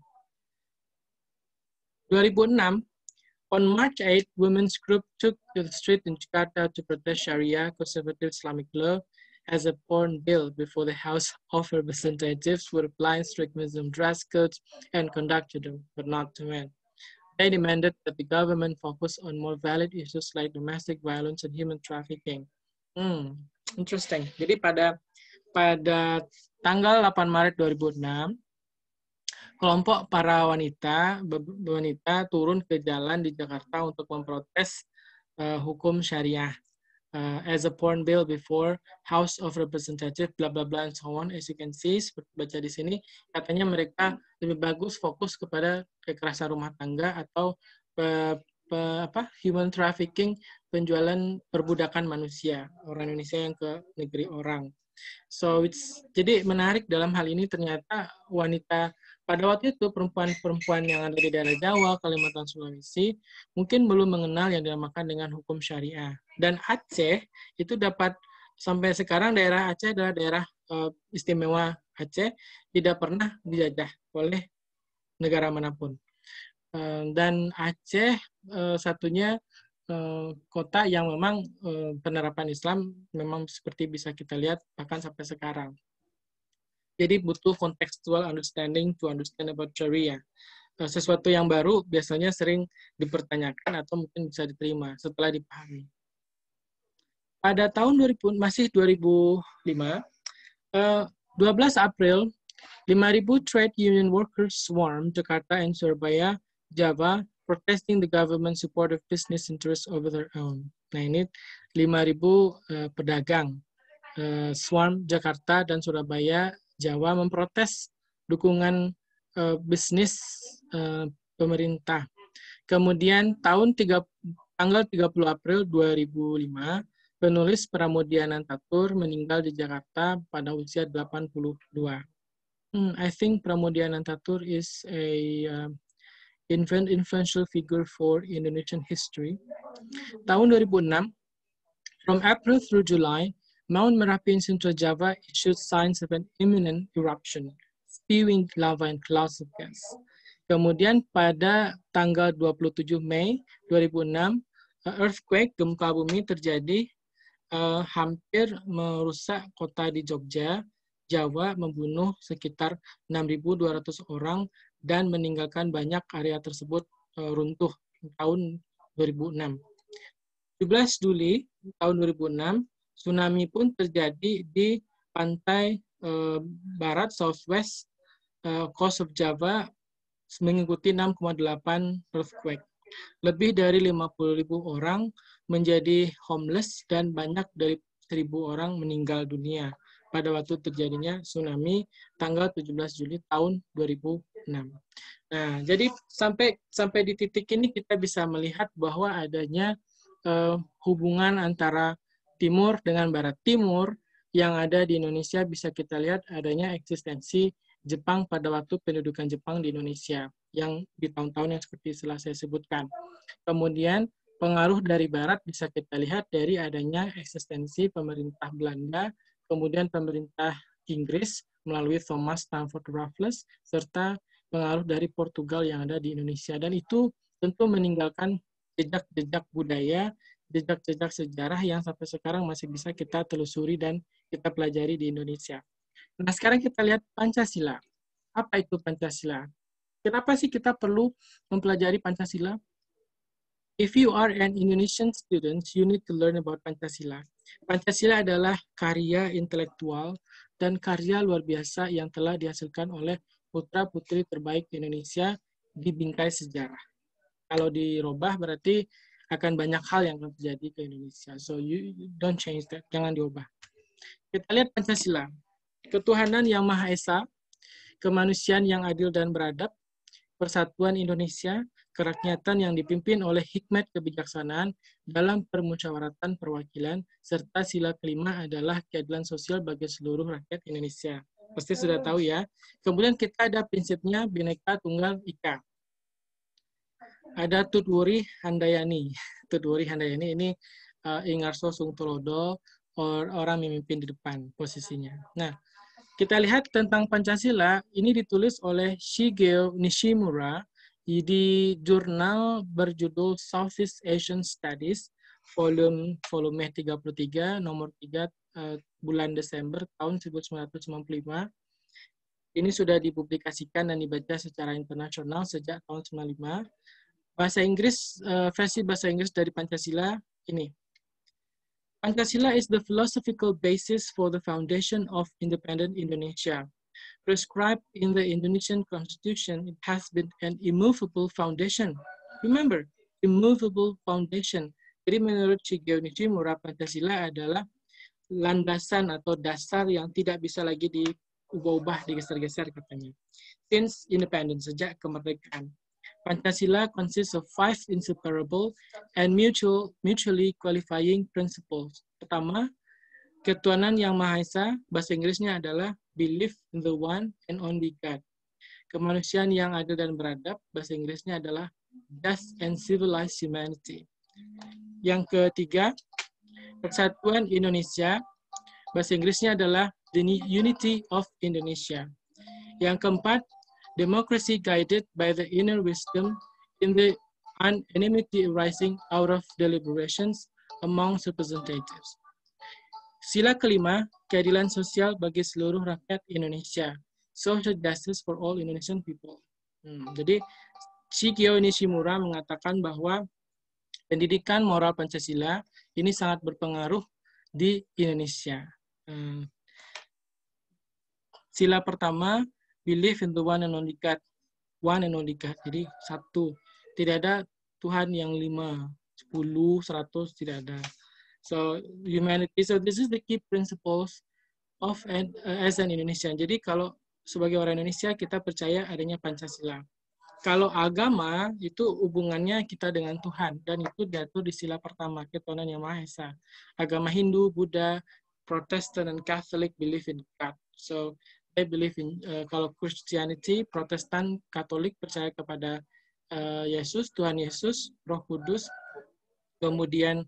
2006, on March 8, women's group took to the street in Jakarta to protest Sharia conservative Islamic law as a porn bill before the House of Representatives would apply strict Muslim dress codes and conduct to them, but not to men. They demanded that the government focus on more valid issues like domestic violence and human trafficking. Interesting. Jadi pada tanggal 8 Maret 2006, kelompok para wanita turun ke jalan di Jakarta untuk memprotes hukum syariah as a porn bill before House of Representatives, bla bla bla and so on. As you can see, seperti baca di sini, katanya mereka lebih bagus fokus kepada kekerasan rumah tangga atau human trafficking, penjualan perbudakan manusia, orang Indonesia yang ke negeri orang. So jadi menarik dalam hal ini ternyata wanita pada waktu itu perempuan-perempuan yang ada di daerah Jawa, Kalimantan, Sulawesi mungkin belum mengenal yang dinamakan dengan hukum syariah. Dan Aceh itu dapat sampai sekarang daerah Aceh adalah daerah istimewa Aceh, tidak pernah dijajah oleh negara manapun. Dan Aceh satunya kota yang memang penerapan Islam memang seperti bisa kita lihat bahkan sampai sekarang. Jadi butuh contextual understanding to understand about Sharia. Sesuatu yang baru biasanya sering dipertanyakan atau mungkin bisa diterima setelah dipahami. Pada tahun 2005, 12 April, 5.000 trade union workers swarmed Jakarta and Surabaya, Java, protesting the government support of business interests over their own. Nah ini 5.000 pedagang swarm Jakarta dan Surabaya, Jawa memprotes dukungan bisnis pemerintah. Kemudian tanggal 30 April 2005, penulis Pramoedya Anantatur meninggal di Jakarta pada usia 82. I think Pramoedya Anantatur is a influential figure for Indonesian history. Tahun 2006, from April through July, Mount Merapi in Central Java issued signs of an imminent eruption, spewing lava and clouds of gas. Kemudian pada tanggal 27 Mei 2006, earthquake, gempa bumi terjadi, hampir merusak kota di Jogja, Jawa, membunuh sekitar 6.200 orang dan meninggalkan banyak area tersebut runtuh tahun 2006. 17 Juli tahun 2006, tsunami pun terjadi di pantai barat southwest coast of Java mengikuti 6,8 earthquake. Lebih dari 50.000 orang menjadi homeless dan banyak dari 1.000 orang meninggal dunia pada waktu terjadinya tsunami tanggal 17 Juli tahun 2006. Nah, jadi sampai di titik ini kita bisa melihat bahwa adanya hubungan antara timur dengan barat. Timur yang ada di Indonesia bisa kita lihat adanya eksistensi Jepang pada waktu pendudukan Jepang di Indonesia yang di tahun-tahun yang seperti telah saya sebutkan. Kemudian pengaruh dari barat bisa kita lihat dari adanya eksistensi pemerintah Belanda, kemudian pemerintah Inggris melalui Thomas Stamford Raffles, serta pengaruh dari Portugal yang ada di Indonesia. Dan itu tentu meninggalkan jejak-jejak budaya, jejak-jejak sejarah yang sampai sekarang masih bisa kita telusuri dan kita pelajari di Indonesia. Nah, sekarang kita lihat Pancasila. Apa itu Pancasila? Kenapa sih kita perlu mempelajari Pancasila? If you are an Indonesian student, you need to learn about Pancasila. Pancasila adalah karya intelektual dan karya luar biasa yang telah dihasilkan oleh putra-putri terbaik di Indonesia di bingkai sejarah. Kalau dirubah berarti akan banyak hal yang akan terjadi ke Indonesia. So you don't change that, jangan diubah. Kita lihat Pancasila. Ketuhanan yang Maha Esa, kemanusiaan yang adil dan beradab, persatuan Indonesia, kerakyatan yang dipimpin oleh hikmat kebijaksanaan dalam permusyawaratan perwakilan, serta sila kelima adalah keadilan sosial bagi seluruh rakyat Indonesia. Pasti sudah tahu ya. Kemudian kita ada prinsipnya Bhinneka Tunggal Ika. Ada Tutwuri Handayani. Tutwuri Handayani ini Ingarso Sungtulodo, orang memimpin di depan posisinya. Nah, Kita lihat tentang Pancasila, ini ditulis oleh Shigeo Nishimura di jurnal berjudul Southeast Asian Studies, volume 33, nomor 3, bulan Desember tahun 1995. Ini sudah dipublikasikan dan dibaca secara internasional sejak tahun 1995. Versi bahasa Inggris dari Pancasila ini. Pancasila is the philosophical basis for the foundation of independent Indonesia. Prescribed in the Indonesian Constitution, it has been an immovable foundation. Remember, immovable foundation. Jadi menurut Shigeo Nishimura, Pancasila adalah landasan atau dasar yang tidak bisa lagi diubah-ubah, digeser-geser katanya. Since independence, sejak kemerdekaan. Pancasila consists of 5 inseparable and mutually qualifying principles. Pertama, ketuhanan yang Maha Esa, bahasa Inggrisnya adalah belief in the one and only God. Kemanusiaan yang adil dan beradab, bahasa Inggrisnya adalah just and civilized humanity. Yang ketiga, persatuan Indonesia, bahasa Inggrisnya adalah the unity of Indonesia. Yang keempat, democracy guided by the inner wisdom in the unanimity arising out of deliberations among representatives. Sila kelima, keadilan sosial bagi seluruh rakyat Indonesia. Social justice for all Indonesian people. Jadi, Shigeo Nishimura mengatakan bahwa pendidikan moral Pancasila ini sangat berpengaruh di Indonesia. Sila pertama, believe in the one and only God. One and only God. Jadi satu. Tidak ada Tuhan yang 5, 10, 100, tidak ada. So humanity. So this is the key principles of as an Indonesian. Jadi kalau sebagai orang Indonesia kita percaya adanya Pancasila. Kalau agama itu hubungannya kita dengan Tuhan dan itu diatur di sila pertama, ketuhanan yang Maha Esa. Agama Hindu, Buddha, Protestant, dan Catholic believe in God. So they believe in, kalau Christianity, Protestan, Katolik percaya kepada Yesus, Tuhan Yesus, Roh Kudus, kemudian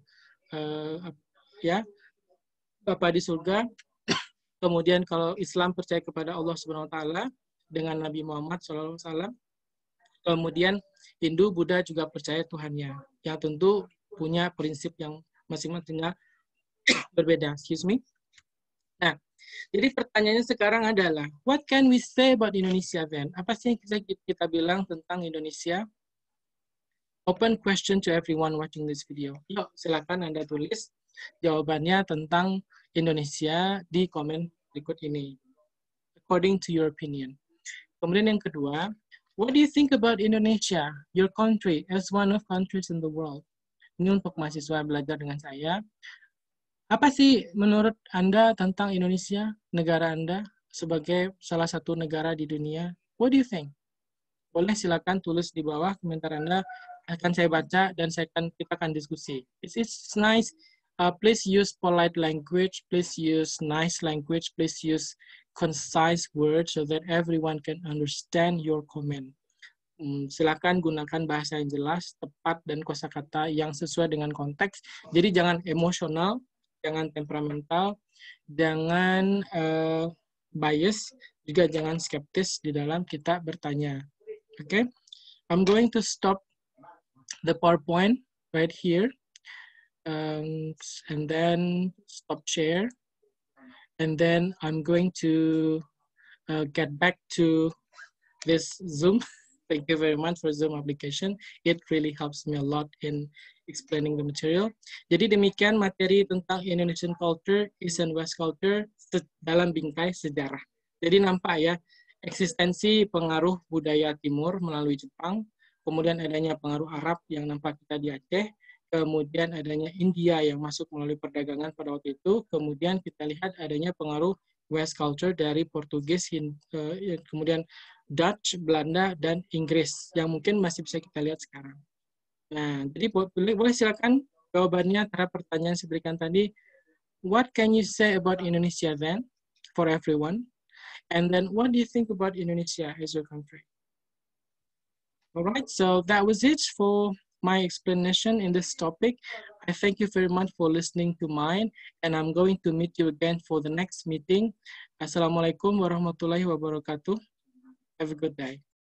Bapa di surga, kemudian kalau Islam percaya kepada Allah Subhanahu Wa Taala dengan Nabi Muhammad SAW, kemudian Hindu, Buddha juga percaya Tuhannya, yang tentu punya prinsip yang masing-masingnya berbeda. Excuse me. Nah, jadi pertanyaannya sekarang adalah, what can we say about Indonesia then? Apa sih yang kita bilang tentang Indonesia? Open question to everyone watching this video. Yuk, silakan Anda tulis jawabannya tentang Indonesia di komen berikut ini. According to your opinion. Kemudian yang kedua, what do you think about Indonesia, your country, as one of countries in the world? Ini untuk mahasiswa belajar dengan saya. Apa sih menurut Anda tentang Indonesia, negara Anda, sebagai salah satu negara di dunia? What do you think? Boleh silakan tulis di bawah, komentar Anda akan saya baca dan kita akan diskusi. It's nice. Please use polite language. Please use nice language. Please use concise words so that everyone can understand your comment. Silakan gunakan bahasa yang jelas, tepat, dan kosakata yang sesuai dengan konteks. Jadi jangan emosional, jangan temperamental, jangan bias, juga jangan skeptis di dalam kita bertanya. Okay? I'm going to stop the PowerPoint right here. And then stop share. And then I'm going to get back to this Zoom. Thank you very much for Zoom application. It really helps me a lot in explaining the material. Jadi demikian materi tentang Indonesian culture, East and West culture dalam bingkai sejarah. Jadi nampak ya, eksistensi pengaruh budaya Timur melalui Jepang, kemudian adanya pengaruh Arab yang nampak kita di Aceh, kemudian adanya India yang masuk melalui perdagangan pada waktu itu, kemudian kita lihat adanya pengaruh West culture dari Portugis, kemudian Dutch, Belanda, dan Inggris yang mungkin masih bisa kita lihat sekarang. Nah, jadi boleh silakan jawabannya terhadap pertanyaan yang saya berikan tadi. What can you say about Indonesia then, for everyone? And then, what do you think about Indonesia as your country? All right, so that was it for my explanation in this topic. I thank you very much for listening to mine, and I'm going to meet you again for the next meeting. Assalamualaikum warahmatullahi wabarakatuh. Have a good day.